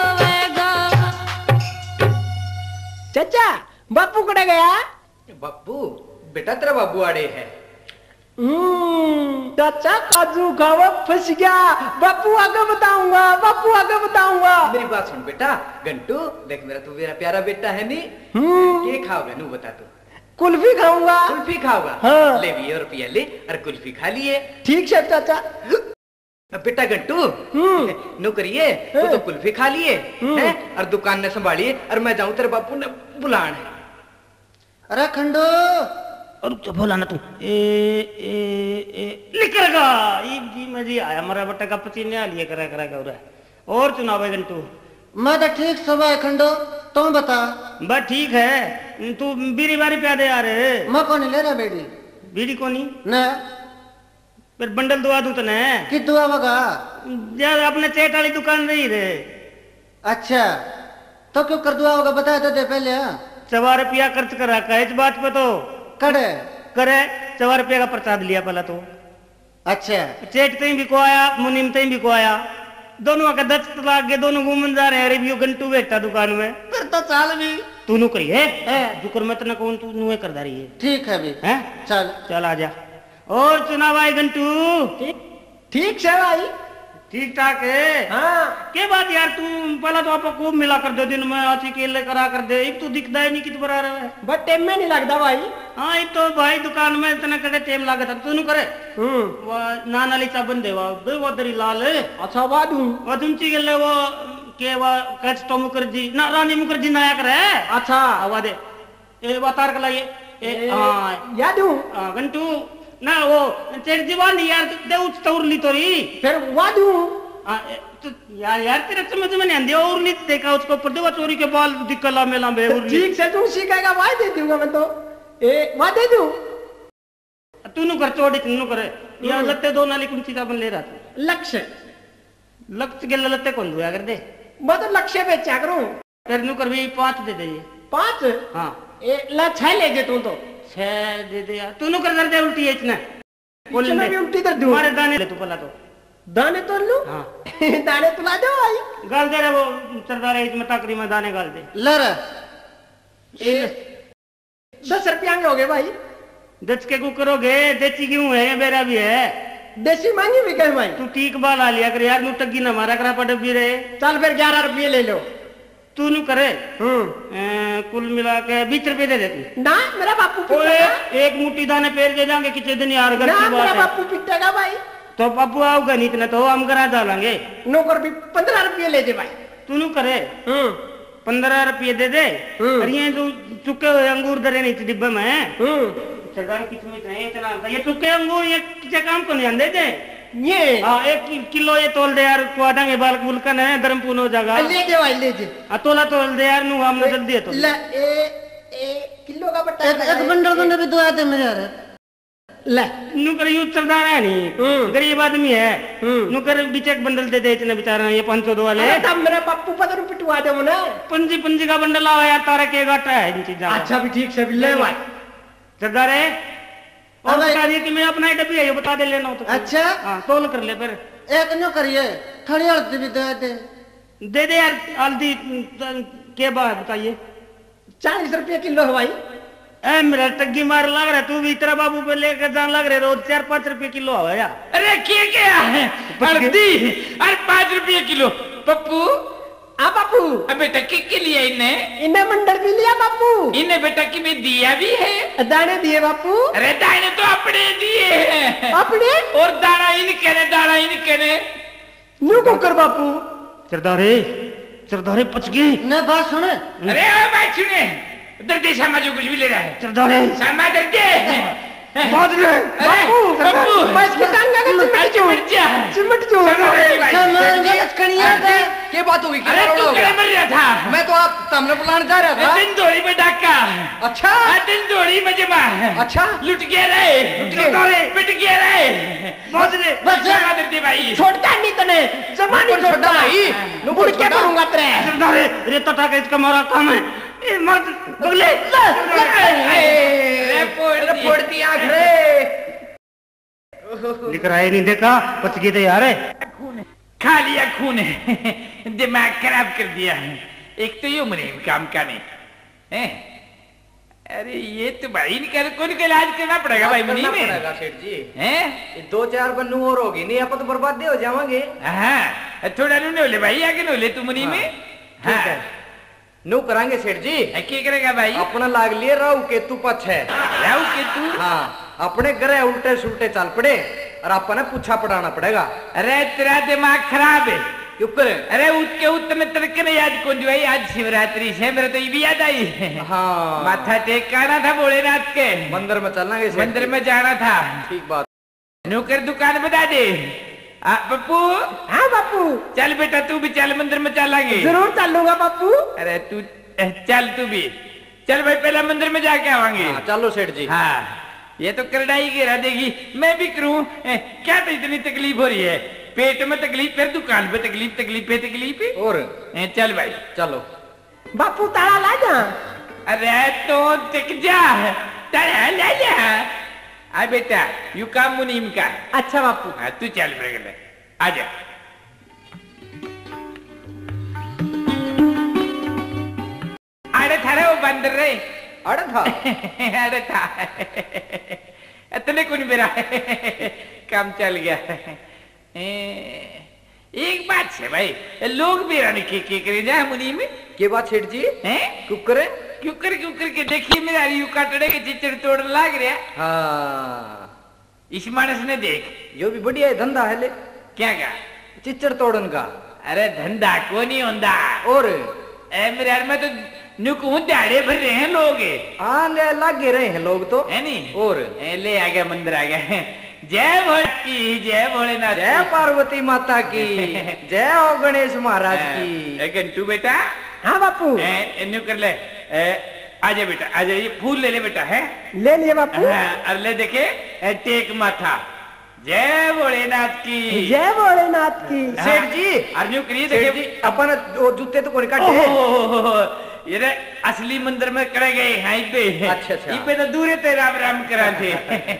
चाचा बापू कड़े गया? बापू बेटा तेरा बाबू आड़े है। हम्म चाचा काजू खावा फंस गया। बापू आगे बताऊंगा, बापू आगे बताऊंगा। मेरी बात सुन बेटा गंटू, देख मेरा तू मेरा प्यारा बेटा है नी। हम्म क्या खाओगा नू बता तू? कुल्फी खाऊंगा। कुल्फी खाओगा? हाँ। ले भी रुपया ले और कुल्फी खा लिए। ठीक है चाचा। अब बेटा गंटू हम्म नो करिए वो तो कुल्फी खा लिए हैं और दुकान ने संभालिए और मैं जाऊं तेरे बापू ने बुलाने। अरे खंडो और तो बोला ना तू ए ए ए निकलगा ये जी मैं जी आया मरा बट्टा का पसीने आ लिए करा करा कर और चुनाव है घंटू। मैं तो ठीक सब है खंडो, तुम बता। बस ठीक है तू बीरी बारी प्या दे यार। मैं कौन ले रहा बेटी? बीड़ी कोनी न फिर बंडल दुआ दूं तने कि दुआ बगा? यार अपने चेट वाली दुकान रही रे। अच्छा तो क्यों कर दुआ होगा बता तो दे पहले। सवा रुपया खर्च करा का इस बात पे तो करे करे सवा रुपया का प्रसाद लिया पहला तो। अच्छा चेट तई भी को आया मुनीम तई भी को आया दोनों का दस लाख के दोनों घूमन जा रहे हैं। रिव्यू घंटू बैठा दुकान में फिर तो चाल भी तू नु करी है जुकर मत ना कौन तू नुए कर रही है। ठीक है भी हैं चल चल आ जा और चुनाव आई घंटू। ठीक है भाई। ठीक ठाक है। हाँ के बात यार तू पहला तो आपको खूब मिला कर दे दिन में आची केले करा कर दे एक तो दिखता ही नहीं कित बरा रहा है। बट टाइम में नहीं लगता भाई। हाँ एक तो भाई दुकान में इतना कड़े टाइम लागत तू नु करे। हम्म वो नाना लीचा बन दे वो वो दरी लाल अच्छा बात हूँ। वो तुमची गेले वो के वो कष्ट मुखर्जी ना रानी मुखर्जी नायक रे। अच्छा आवा दे ए वातार कला ये ए हाँ याद हूँ। घंटू ना वो चेक जीवान यार दे उच तौरली तोरी फिर वाद हूँ। तो यार यार तेरे समझ में नहीं आंदी और नहीं देखा उसको ऊपर दे वो चोरी के बाल दिक्कला मेला में और ठीक से तू सीखेगा वाद दे दूंगा मैं तो। ए वाद दे दूं। तू नु कर चोड़ी तू नु करे यार लत्ते दो नाली कुंची का बन ले रहा था लक्ष्य लक्ष्य के लत्ते कौन दुआ कर दे। मैं तो लक्ष्य बेचा करूं। फिर नु कर भी पांच दे दे पांच। हाँ ए ला छह ले जे तू तो छह दे दे यार तू नु कर दे उल्टी है इतना बोल इतना भी उल्टी कर दूं। मारे दाने ले तू पहला तो दाने तो लूं। हाँ दाने तुला दो भाई। गाल दे रे वो सरदार है इसमें ताकरी में दाने गाल दे। लर ए दस रुपया हो गए भाई। दस के को करोगे देसी क्यों है मेरा भी है देसी मांगी भी कहे भाई। तू ठीक बाल आ लिया कर यार नु टग्गी ना मारा करा पड़े भी रे। चल फिर ग्यारह रुपये ले लो। तू नु करे हम्म कुल मिला के बीस रुपए दे दे तू। ना मेरा बापू ओए पिटेगा। एक मुट्ठी दाने पेड़ दे जाएंगे कितने दिन यार घर ना की मेरा बात है। बापू पिटेगा भाई। तो पापू आओगा नहीं इतना तो हम करा डालेंगे। नौकर भी पंद्रह रुपये ले जे भाई। तू नु करे हम्म पंद्रह रुपये दे दे हम्म। और ये तो चुके हुए अंगूर धरे नहीं डिब्बे में हम्म सरदार किसमें है इतना ये चुके अंगूर ये किसी काम को नहीं आंदे दे। ये हाँ एक किलो ये तोल दे यार को आधांगे बाल बुलकन है गर्म पून हो जाएगा। ले जे भाई ले जे। आ तोला तोल दे यार नु हम जल्दी है तो ले ए ए किलो का बट्टा एक एक बंडल बंडल भी दुआ दे मेरे यार। ले नु कर यूं सरदार है नहीं गरीब आदमी है नु कर बिचक बंडल दे दे इतने बेचारा ये पाँच सौ दो वाले अरे तब मेरा पप्पू पदर पिटवा दे मुने। पंजी पंजी का बंडल आओ यार तारा के घाटा है इन चीजा। अच्छा भी ठीक से ले भाई। सरदार है और अबे- बता दिए कि मैं अपना डब्बी है ये बता दे लेना हो तो अच्छा हाँ तोल कर ले फिर एक नो करिए खड़ी हल्दी भी दे दे। दे दे यार हल्दी के बाद बताइए। चालीस रुपये किलो है भाई। ए मेरा टग्गी मार लग रहा है तू भी तेरा बाबू पे लेकर जान लग रहे रोज चार पाँच रुपए किलो है यार। अरे क्या क्या है हल्दी अरे पाँच रुपये किलो पप्पू। हाँ बापू अब बेटा के, के लिए इन्हें इन्हें मंडल भी लिया बापू। इन्हें बेटा की में दिया भी है। दाने दिए बापू। अरे दाने तो अपने दिए हैं अपने और दाना इनके ने दाना इनके ने। न्यू कुकर बापू। सरदारे सरदारे पच गए न बात सुने अरे ओ बात सुने दर्दे सामा जो कुछ भी ले रहा है सरदारे सामा दर्दे बहुत ले बापू बापू बस के टांगा का चिमट जो चिमट जो सामान गलत करिए दे। क्या बात होगी? अरे तू करे मर रहा था मैं तो आप सामने बुलाने जा रहा था। दिन दौड़ी में डाका अच्छा दिन दौड़ी में जमा अच्छा लुट गया रे गए। पिट गया रे बहुत रे बस सामा दर्दे भाई छोड़ता नहीं तने जमा नहीं छोड़ता भाई। बुड़ के करूंगा तेरे। सरदारे रेता टाका इसका मारा काम है ए मत बगले अरे फोड़ती आँख रे। लिख रहा है नहीं देखा पच गए थे यार। खा लिया खून है दिमाग खराब कर दिया है। एक तो ये मुनीम काम का नहीं हैं? अरे ये तो भाई इनका कौन का इलाज करना पड़ेगा भाई मुनी में पड़ेगा सेठ जी हैं? दो चार बन्नू और होगी नहीं आप तो बर्बाद हो जावांगे। हाँ थोड़ा नू ले भाई आगे नो ले तू मुनी में। ठीक है नू करांगे सेठ जी। क्या करेगा भाई? अपना लाग लिए राहु केतु पक्ष है। राहु केतु? हाँ अपने घर उल्टे सुलटे चल पड़े और अपने पूछा पड़ाना पड़ेगा। अरे तेरा दिमाग खराब है क्यों करे? अरे उसके उत्तर तड़के ने याद कौन भाई आज शिवरात्रि से मेरे तो ये भी याद आई। हाँ माथा टेक आना था भोलेनाथ के मंदिर में चलना है मंदिर में जाना था। ठीक बात। नौकर दुकान बता दे पप्पू। हाँ बापू चल बेटा तू भी चल मंदिर में चलेंगे। जरूर चलूंगा बापू। अरे तू चल तू भी चल भाई पहले मंदिर में जाके आवांगे। हाँ, चलो सेठ जी। हाँ ये तो करडाई गिरा देगी मैं भी करूं क्या तो इतनी तकलीफ हो रही है पेट में तकलीफ फिर दुकान पे तकलीफ तकलीफ पे तकलीफ और चल भाई चलो बापू ताला ला जा। अरे तो टिक जा ताला ले जा। आ बेटा यू काम मुनीम का। अच्छा बापू। हाँ तू चल बेटा आजा। अरे थारे वो बंदर रे अरे था अरे था इतने कुछ मेरा काम चल गया। एक बात है भाई लोग मेरा ने के करे जाए मुनी में के बात सेठ जी हैं? क्यों करे क्यों कर क्यों करके देखिए मेरा यू काटड़े के चिचड़ तोड़ लाग रहा। हाँ इस मानस ने देख यो भी बढ़िया है धंधा है ले। क्या क्या चिच्चर तोड़न का? अरे धंधा को नहीं होता और ए मेरे यार में तो नुकू दाड़े भर रहे हैं लोग। हाँ ले लागे रहे हैं लोग तो है नहीं। और ए, ले आ गया मंदिर आ गया। जय भोले की जय भोलेनाथ जय पार्वती माता की जय हो गणेश महाराज की। लेकिन तू बेटा हाँ बापू न्यू कर ले आजा बेटा आजा ये फूल ले ले बेटा है ले लिए बापू। और ले देखे टेक माथा जय भोलेनाथ की जय भोलेनाथ की। सेठ जी अर्जु करिए सेठ जी देखिए अपन वो जूते तो कोई काटे ये रे असली मंदिर में करे गए हैं पे। अच्छा अच्छा पे तो दूरे ते राम राम करा थे।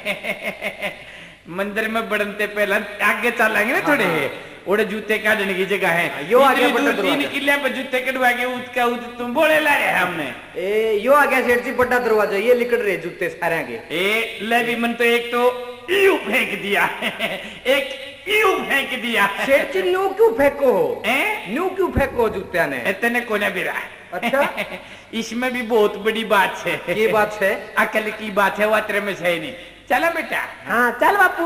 मंदिर में बढ़ते पहले आगे चलेंगे ना थोड़े ओडे जूते काटने की जगह है यो आ गया बड़ा तीन किले पे जूते कटवा के उसका तुम बोले ला रहे हमने। ए यो आ गया सेठ जी बड़ा दरवाजा ये लिकड़ रहे जूते सारे के। ए ले भी मन तो एक तो यूं फेंक दिया एक यूं फेंक दिया। सेठ जी न्यू क्यों फेंको हैं? न्यू क्यों फेंको जूते ने? इतने कोने बिरा। अच्छा इसमें भी बहुत बड़ी बात है। ये बात है अकल की बात है वो तेरे में से नहीं। चला बेटा हाँ चल बापू।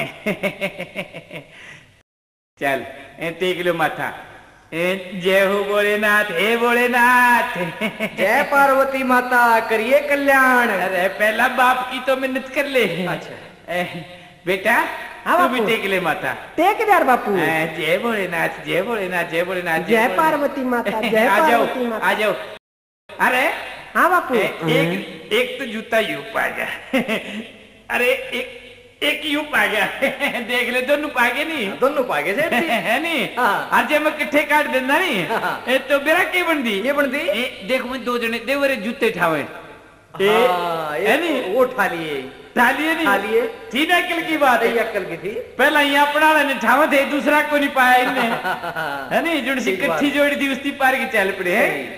चल तेग लो माथा जय हो भोलेनाथ हे भोलेनाथ जय पार्वती माता करिए कल्याण। अरे पहला बाप की तो मिन्नत कर ले। अच्छा बेटा हाँ तू भी बापू। टेक ले माता। टेक यार बापू। जय भोलेनाथ जय भोलेनाथ जय भोलेनाथ जय पार्वती माता जय आ जाओ पार्वती माता। आ जाओ। अरे हाँ बापू। एक एक तो जूता यूं पा गया। अरे एक एक यूं पा गया। देख ले दोनों पा गए नहीं दोनों पा गए सेठ जी है नहीं। हाँ। आज मैं किट्ठे काट देना नहीं। हाँ। ए, तो मेरा क्या बन दी ये बन दी ए, देखो मैं दो जने दे वरे जूते ठावे हाँ, है ये नहीं वो ठा लिए ठालिए नहीं ठालिए थी ना अकल की बात यही है। अक्कल की थी। पहला यहाँ अपना ने ठावा थे दूसरा को नहीं पाया इनने है नहीं जुड़ सी ठीक बात। कट्ठी जोड़ी थी उसकी पार के चल पड़े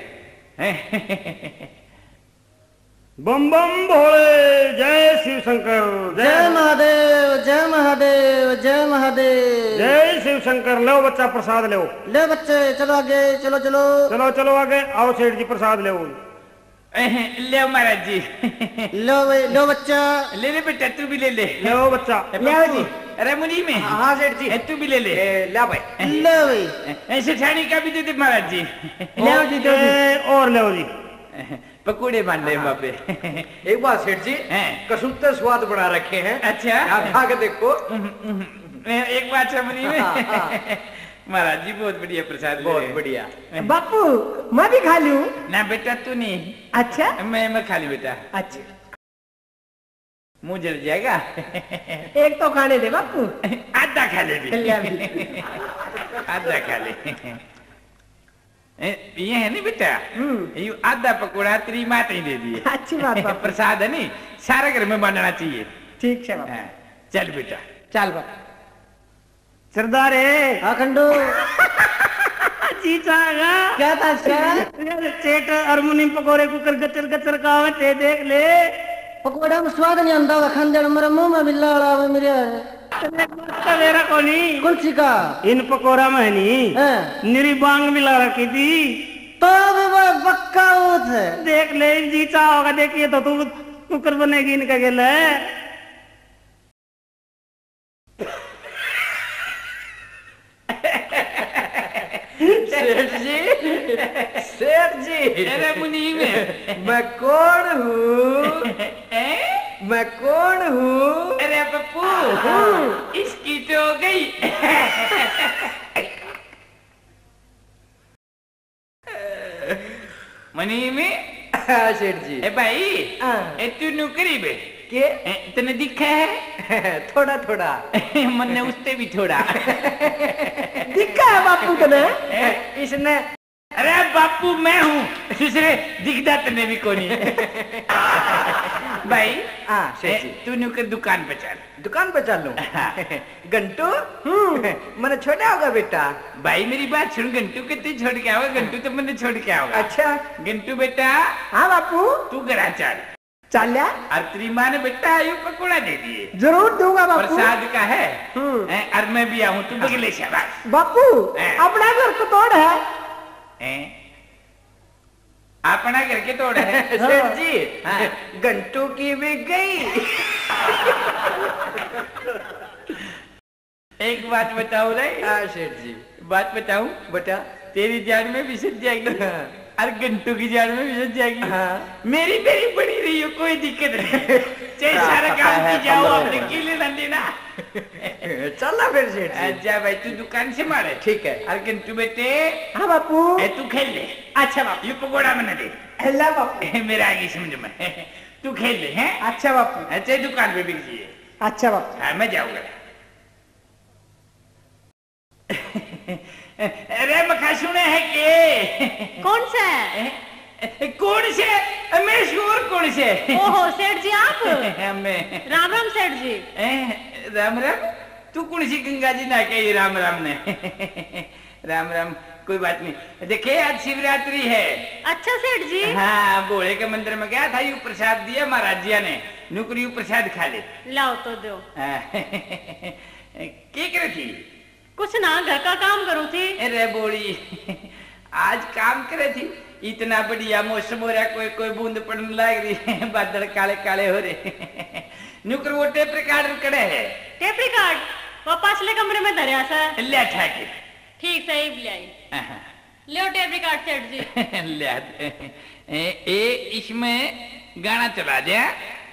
हैं। बम बम भोले जय शिव शंकर जय महादेव जय महादेव जय महादेव। जय शिव शंकर। लो बच्चा प्रसाद लो। ले बच्चे चलो आगे चलो चलो चलो चलो आगे आओ सेठ जी प्रसाद लो। ले महाराज जी लो भाई लो बच्चा। ले ले बेटा तू भी ले ले लो बच्चा। ले जी अरे मुनी में हाँ सेठ जी ए, तू भी ले ले ए, ला भाई लो भाई ऐसे ठाणी का भी दे दे महाराज जी। लो जी दो जी और लो जी। पकौड़े मान ले बापे। एक बात सेठ जी हैं। कसुत्ते स्वाद बना रखे हैं। अच्छा आप खा के देखो एक बात है मुनी में महाराज जी बहुत बढ़िया प्रसाद ले बहुत रहे हैं। बढ़िया। बापू मैं भी खा लूं। ना बेटा तू नहीं अच्छा मैं मैं खा ली बेटा अच्छा मुंह जल जाएगा। एक तो खाने दे बापू। आधा खा ले भी ले अभी। आधा खा ले। ए, ये है नहीं बेटा ये आधा पकौड़ा तेरी माता ही दे दिए। अच्छी बात बापू। प्रसाद है नहीं सारे घर में बांटना चाहिए। ठीक है बापू। हाँ, चल बेटा चल बापू। सरदार है आखंडो चीचागा क्या था सर? सेठ हारमोनियम पकोड़े कुकर गचर गचर कावत है देख ले। पकौड़ा में स्वाद नहीं आंदा हुआ खांदे मेरे मुंह में बिल्ला आवे मेरे। मेरा कोनी कौन सी का? इन पकोड़ा में नहीं निरी बांग मिला रखी थी तो वो पक्का वो थे। देख ले जीचा होगा देखिए तो तू कुकर बनेगी इनका गेल है। सेठ जी सेठ जी अरे मुनीम मैं कौन हूँ मैं कौन हूँ? अरे पप्पू इसकी तो हो गई। मुनीम सेठ जी ए भाई ए तू नौकरी बे के तने दिखा है? थोड़ा थोड़ा मन्ने उससे भी थोड़ा दिखा है बापू तने इसने। अरे बापू मैं हूँ दूसरे दिखदा तने भी कोनी। भाई हाँ सेठ जी तू नौकर दुकान पे चल। दुकान पे चल लूं? घंटू मैंने छोड़ा होगा बेटा। भाई मेरी बात सुन, घंटू के तू छोड़ के आओगे, घंटू तो मैंने छोड़ के आओगा। अच्छा घंटू बेटा हाँ बापू तू घरा चल चल या और तेरी माँ ने बेटा आयु पकौड़ा दे दिए, जरूर दूंगा बापू। प्रसाद का है और मैं भी आऊँ तू बगले शाबाश। बापू अपना घर को तोड़ है अपना घर के तोड़ है। सेठ जी घंटू की भी गई। एक बात बताओ रे। हाँ सेठ जी बात बताऊं बेटा तेरी जान में भी सज जाएगी और घंटू की जान में भी सज जाएगी। हाँ। मेरी मेरी बड़ी रही हो कोई दिक्कत नहीं, चाहे सारा काम की जाओ अपने कीले न लेना। चलना फिर सेठ जी। अच्छा भाई तू दुकान से मारे ठीक है। और घंटू बेटे हाँ बापू ए तू खेल ले। अच्छा बापू ये पकौड़ा बना दे। हेला बापू मेरा आगे समझ में तू खेल ले हैं। अच्छा बापू अच्छा दुकान पे बिक जाइए। अच्छा बापू हाँ मैं जाऊंगा। अरे मखा सुने है के कौन सा? कौन से? मैं शोर कौन से? ओहो सेठ जी आप? मैं राम राम सेठ जी। राम राम तू कौन सी गंगा जी ना कही राम राम ने? राम राम कोई बात नहीं। देखिए आज शिवरात्रि है। अच्छा सेठ जी। हाँ भोले के मंदिर में गया था, यू प्रसाद दिया महाराज जी ने, नुकरी प्रसाद खा ले। लाओ तो दो। क्या करे थी? कुछ ना घर का काम करूँ थी। अरे बोली आज काम करे थी, इतना बढ़िया मौसम हो रहा, कोई कोई बूंद पड़ने लग रही है, बादल काले काले हो रहे। नुकर वो टेप रिकॉर्डर कड़े है। टेप रिकॉर्ड वो पाछले कमरे में धरिया सा। ले ठाके ठीक सही ले आई। ले टेप रिकॉर्ड सेठ जी। ले ए, ए इसमें गाना चला दे।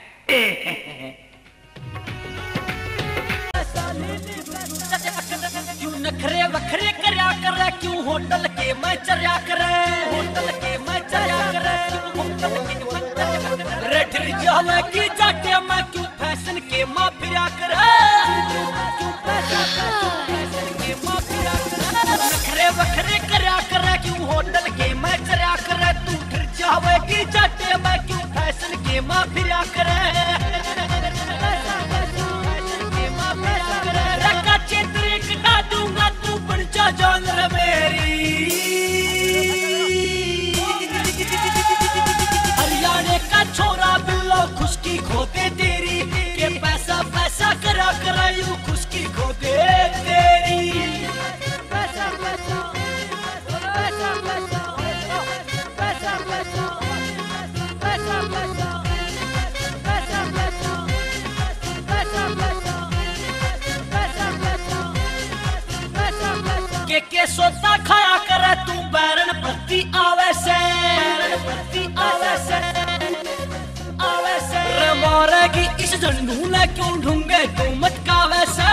क्यों नखरे वखरे करया करे, क्यों होटल के मैं चर्या करे, होटल के मैं चर्या करे, क्यों होटल के मैं चर्या करे, रेठर जावे की जाटे मैं क्यों फैशन के मां फिरा करे, क्यों फैशन के मां फिरा करे, नखरे वखरे करया करे, क्यों होटल के मैं चर्या करे, तू फिर जावे की जाटे मैं क्यों फैशन के मां फिरा करे, दूंगा तू बन जा जान मेरी। हरियाणा का छोरा बिल्लो खुशकी खोदे तेरी, के पैसा पैसा करा करा यूं खुशकी खोदे तेरी। पैसा पैसा पैसा पैसा पैसा पैसा पैसा पैसा पैसा पैसा के के सोता खाया करे, तू बैरन प्रति आवे से, बैरन प्रति आवे से, आवे से रे मारेगी इस झंडू ने क्यों ढूंगे तू मटकावे से,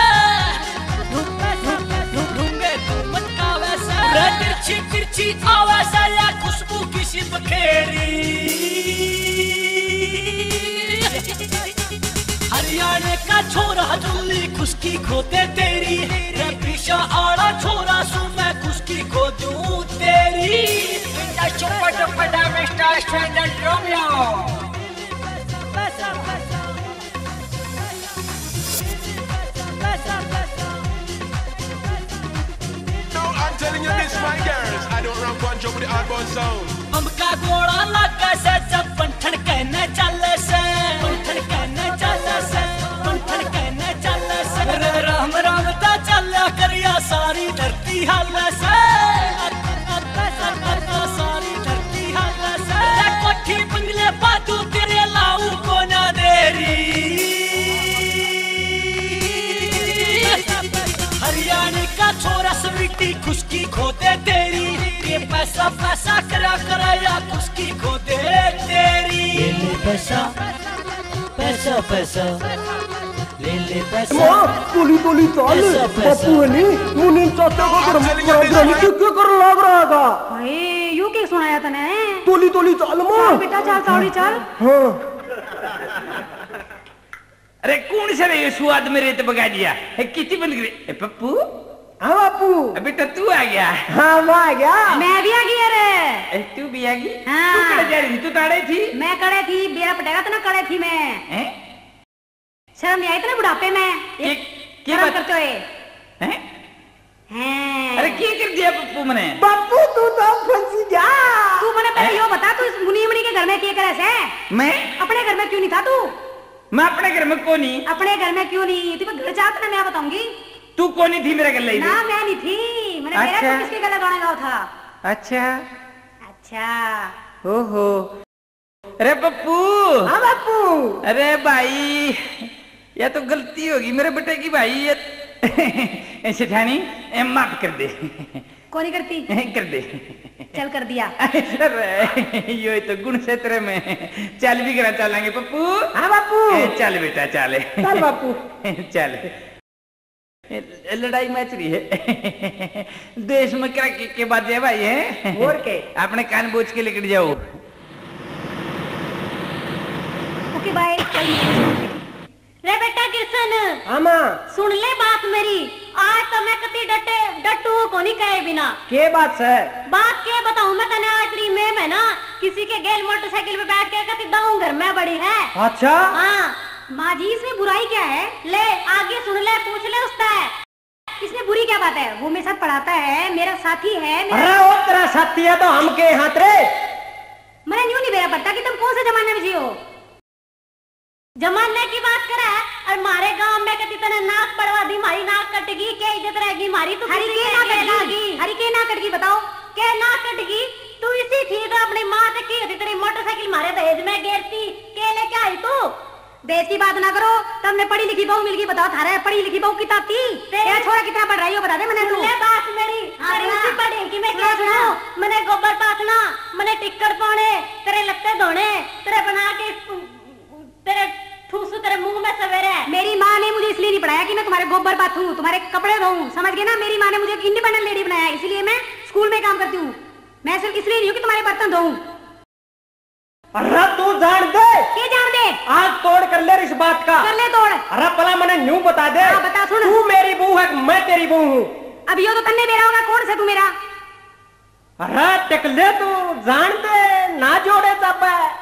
ढूंगे तू मटकावे से रे तिरछी तिरछी आवे से या खुशबू किसी बखेरी। हरियाणा का छोरा जुल्ली खुशकी खोदे तेरी, रे पीछा आड़ा छोरा सू मैं खुशकी खोदूं तेरी। चुप्पा चुप्पा मिस्टर स्टैंडर्ड रोमियो। पैसा पैसा पैसा पैसा। No, I'm telling you this, my girls. the hardball sound. हमका गोड़ा लगा से जब पंठन कहने चले से पंठन कहने चले से पंठन कहने चले से रे राम राम ता चला करिया सारी धरती हाल से सारी धरती हाल से कोठी बंगले बातू तेरे लाऊ को ना देरी हरियाणा का छोरा स्वीटी खुशकी खोते तेरी ये पैसा पैसा करा कराया खुशकी खोते तेरी ले ले पैसा पैसा पैसा ले ले पैसा तोली तोली चाल बापू ने मुने चाचा को कर प्रोग्राम क्यों कर लग रहा था भाई यू के सुनाया तने तोली तोली चाल मां बेटा चल चौड़ी चल हां अरे कौन सा रे स्वाद मेरे तो बगा दिया कितनी बंद करे पप्पू हाँ बापू बेटा तू आ गया हाँ मैं आ गया मैं भी आ गई अरे तू भी आ गई हाँ। तू कड़े जा रही तू ताड़े थी मैं कड़े थी बेरा पटेगा तो ना कड़े थी मैं हैं शर्म नहीं आई तो ना बुढ़ापे में ये क्या बात करते हुए हैं हैं अरे क्या कर दिया पप्पू मने बापू तू तो फंसी जा तू मने पहले यो बता तू इस मुनी मुनी के घर में क्या करे से मैं अपने घर में क्यों नहीं था तू मैं अपने घर में कौन नहीं अपने घर में क्यों नहीं तू घर चाहता ना मैं बताऊंगी तू कौन नहीं थी मेरे घर ले ना मैं नहीं थी मैंने मेरा अच्छा। तो किसके गले गाने गाओ था अच्छा अच्छा ओहो अरे पप्पू हाँ बापू अरे भाई या तो गलती होगी मेरे बेटे की भाई ये सेठानी माफ कर दे कौन नहीं करती कर दे चल कर दिया अरे यो तो गुण क्षेत्र में चल भी करा चलेंगे पप्पू हाँ बापू चल बेटा चले चल बापू चल लड़ाई मैच रही है देश में क्या के, के बात है भाई है और के अपने कान बोझ के लेकर जाओ ओके बाय चल रे बेटा किशन हाँ मां सुन ले बात मेरी आज तो मैं कति डटे डटू को नहीं कहे बिना के बात है बात के बताऊं मैं तने आज री में मैं ना किसी के गेल मोटरसाइकिल पे बैठ के कति दाऊं घर में बड़ी है अच्छा हाँ माँ जी इसमें बुराई क्या है ले आगे सुन ले पूछ ले उसका है इसमें बुरी क्या बात है वो मेरे साथ पढ़ाता है मेरा साथी है मेरा... अरे वो तेरा साथी है तो हम के हाथ रे मैंने न्यू नहीं बेरा पड़ता कि तुम कौन से जमाने में जियो जमाने की बात करे और मारे गांव में कति तना नाक पड़वा दी मारी नाक कटेगी क्या इज्जत रहेगी मारी तो हरी के नाक कटेगी हरी के नाक कटेगी बताओ क्या नाक कटेगी तू इसी थी तो अपनी माँ से की होती तेरी मोटरसाइकिल मारे दहेज में गिरती के लेके आई तू बेइज्जती बात ना करो तुमने पढ़ी लिखी बहू मिल गई बताओ थारे पढ़ी लिखी बहू कितना थी तेरा छोरा कितना पढ़ रही हो बता दे मैंने तू ले बात मेरी अरे उसी पढ़ी कि मैं क्या सुनो मैंने गोबर पाथना मैंने टिक्कर पाने तेरे लत्ते धोने तेरे बना के तेरे ठूसू तेरे मुंह में सवेरे मेरी माँ ने मुझे इसलिए नहीं पढ़ाया कि मैं तुम्हारे गोबर पाथूं तुम्हारे कपड़े धोऊं समझ गए ना मेरी माँ ने मुझे इंडिपेंडेंट लेडी बनाया इसलिए मैं स्कूल में काम करती हूँ मैं सिर्फ इसलिए नहीं हूँ कि तुम्हारे बर्तन धोऊं अरे तू जान दे क्या जान दे आज तोड़ कर ले इस बात का कर ले तोड़ अरे भला मैंने न्यू बता दे हाँ, बता सुन तू मेरी बहू है मैं तेरी बहू हूँ अब यो तो तन्ने मेरा होगा कौन से तू मेरा अरे टेक ले तू जान दे ना जोड़े तब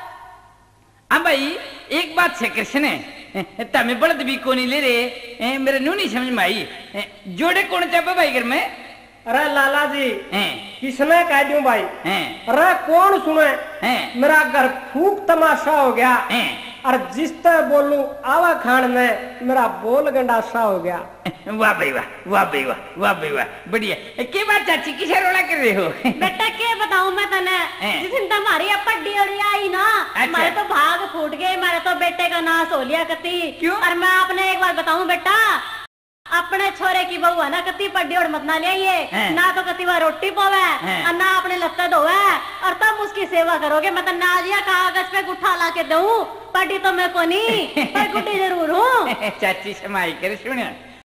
अब भाई एक बात से कृष्ण तमें बड़द भी को नहीं ले रहे मेरे नू नहीं समझ में आई जोड़े कौन चापे भाई घर में अरे लाला जी किसने कह दूं भाई अरे कौन सुने मेरा घर फूक तमाशा हो गया और जिस तरह बोलूं आवा खान में मेरा बोल गंडासा हो गया वाह भाई वाह वाह भाई वाह वाह भाई वाह बढ़िया क्या बात चाची किसे रोला कर रहे हो बेटा क्या बताऊं मैं तने जिस दिन तुम्हारी पड्डी उड़ी आई ना हमारे तो भाग फूट गए हमारे तो बेटे का नाश हो लिया कती क्यों और मैं आपने एक बार बताऊं बेटा अपने छोरे की बहू है ना कति पड्डी और मत ना लिया ना तो कति वह रोटी पावे और ना अपने लत्ते धोवे और तब उसकी सेवा करोगे मैं तो नाजिया कागज पे गुठा ला के दूं पड्डी तो मैं को नहीं पर गुड्डी जरूर हूँ चाची समाई कर सुने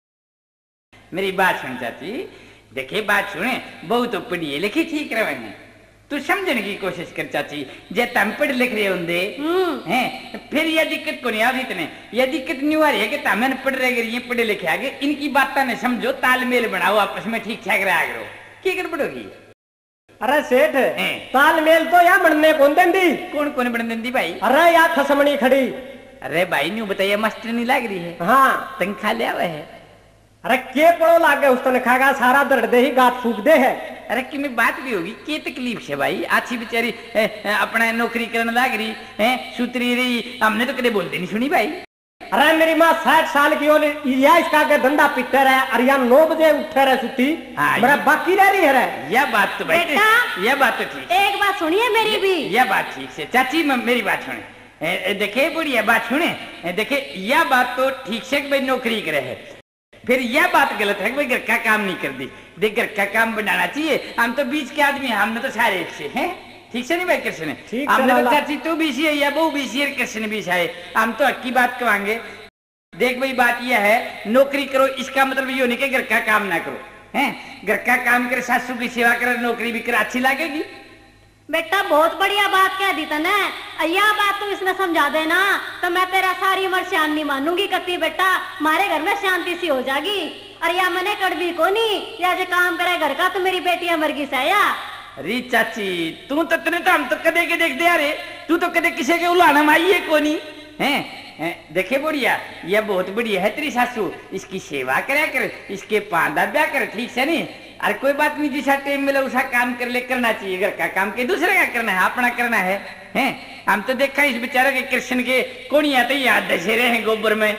मेरी बात सुन चाची देखिए बात सुने बहुत तो पढ़ी लिखी ठीक रहे तू समझने की कोशिश कर चाची जे तम पढ़ लिख रहे होंगे हैं फिर यह दिक्कत को नहीं आ इतने यह दिक्कत नहीं आ रही है कि तमें पढ़ रहे ये पढ़े लिखे आगे इनकी बात ने समझो तालमेल बनाओ आपस में ठीक ठाक रहा करो क्या गड़बड़ोगी अरे सेठ तालमेल तो या बनने कौन देंदी कौन कौन बन देंदी भाई अरे या खसमणी खड़ी अरे भाई न्यू बताइए मास्टर नहीं लग रही है हाँ तंग खा लिया हुआ है अरे के पड़ो लागे उस तने खागा सारा दर्द दे ही गात फूक दे है। अरे कि में बात भी होगी के तकलीफ से भाई अच्छी बेचारी अपना नौकरी करने लग रही है सुतरी रही हमने तो कदे बोलते नहीं सुनी भाई। अरे मेरी माँ साठ साल की होली या इसका के धंधा पीते रहे और या नौ बजे उठे रहे सुती मेरा बाकी रह रही है रे। यह बात तो भाई यह बात तो ठीक एक बात सुनिए मेरी भी। यह बात ठीक से चाची मेरी बात सुने देखे बुढ़िया बात सुने देखे यह बात तो ठीक से भाई नौकरी करे है फिर यह बात गलत है कि भाई घर का काम नहीं कर दी देख घर का काम बनाना चाहिए। हम तो बीच के आदमी हैं हमने तो सारे एक से हैं ठीक से नहीं भाई कृष्ण हमने तो चाची तू भी सी है या वो भी सी है कृष्ण भी है हम तो हक की बात कहेंगे। देख भाई बात यह है नौकरी करो इसका मतलब ये नहीं कि घर का काम ना करो हैं घर का काम करे सासू की सेवा करे नौकरी भी करे अच्छी लगेगी। बेटा बहुत बढ़िया बात कह दी तने यह बात तू इसने समझा देना तो मैं तेरा सारी उम्र शान नहीं मानूंगी कती बेटा हमारे घर में शांति सी हो जाएगी। अरे या मैंने कड़वी को नहीं या जो काम करे घर का तो मेरी बेटी मरगी से या। अरे चाची तू तो तेरे तो हम तो कदे के देख दे अरे तू तो कदे किसी के उलाना माई है कोनी हैं देखे बढ़िया यह बहुत बढ़िया है तेरी सासू इसकी सेवा करे कर इसके पांदा ब्याह कर ठीक से नहीं। अरे कोई बात नहीं जिसा टाइम मिला उसा काम कर ले करना चाहिए घर का काम के दूसरे का करना है अपना करना है हैं हम तो देखा इस बेचारे के कृष्ण के कोनिया तो याद दशहरे हैं गोबर में।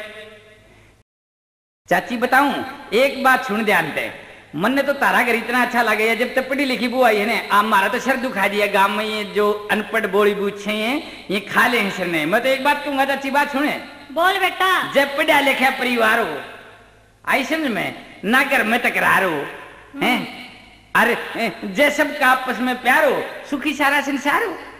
चाची बताऊं एक बात सुन ध्यान दे मन ने तो तारा घर इतना अच्छा लगे जब तक पढ़ी लिखी बुआ है ना आप हमारा तो सर दुखा दिया गांव में ये जो अनपढ़ बोली बूझे हैं ये खा ले सर ने। मैं तो एक बात कहूंगा अच्छी बात सुने बोल बेटा। जब पढ़ा लिखा परिवार हो आई समझ में ना घर में तकरार हो हैं अरे जैसे सबका आपस में प्यार हो सुखी सारा संसार हो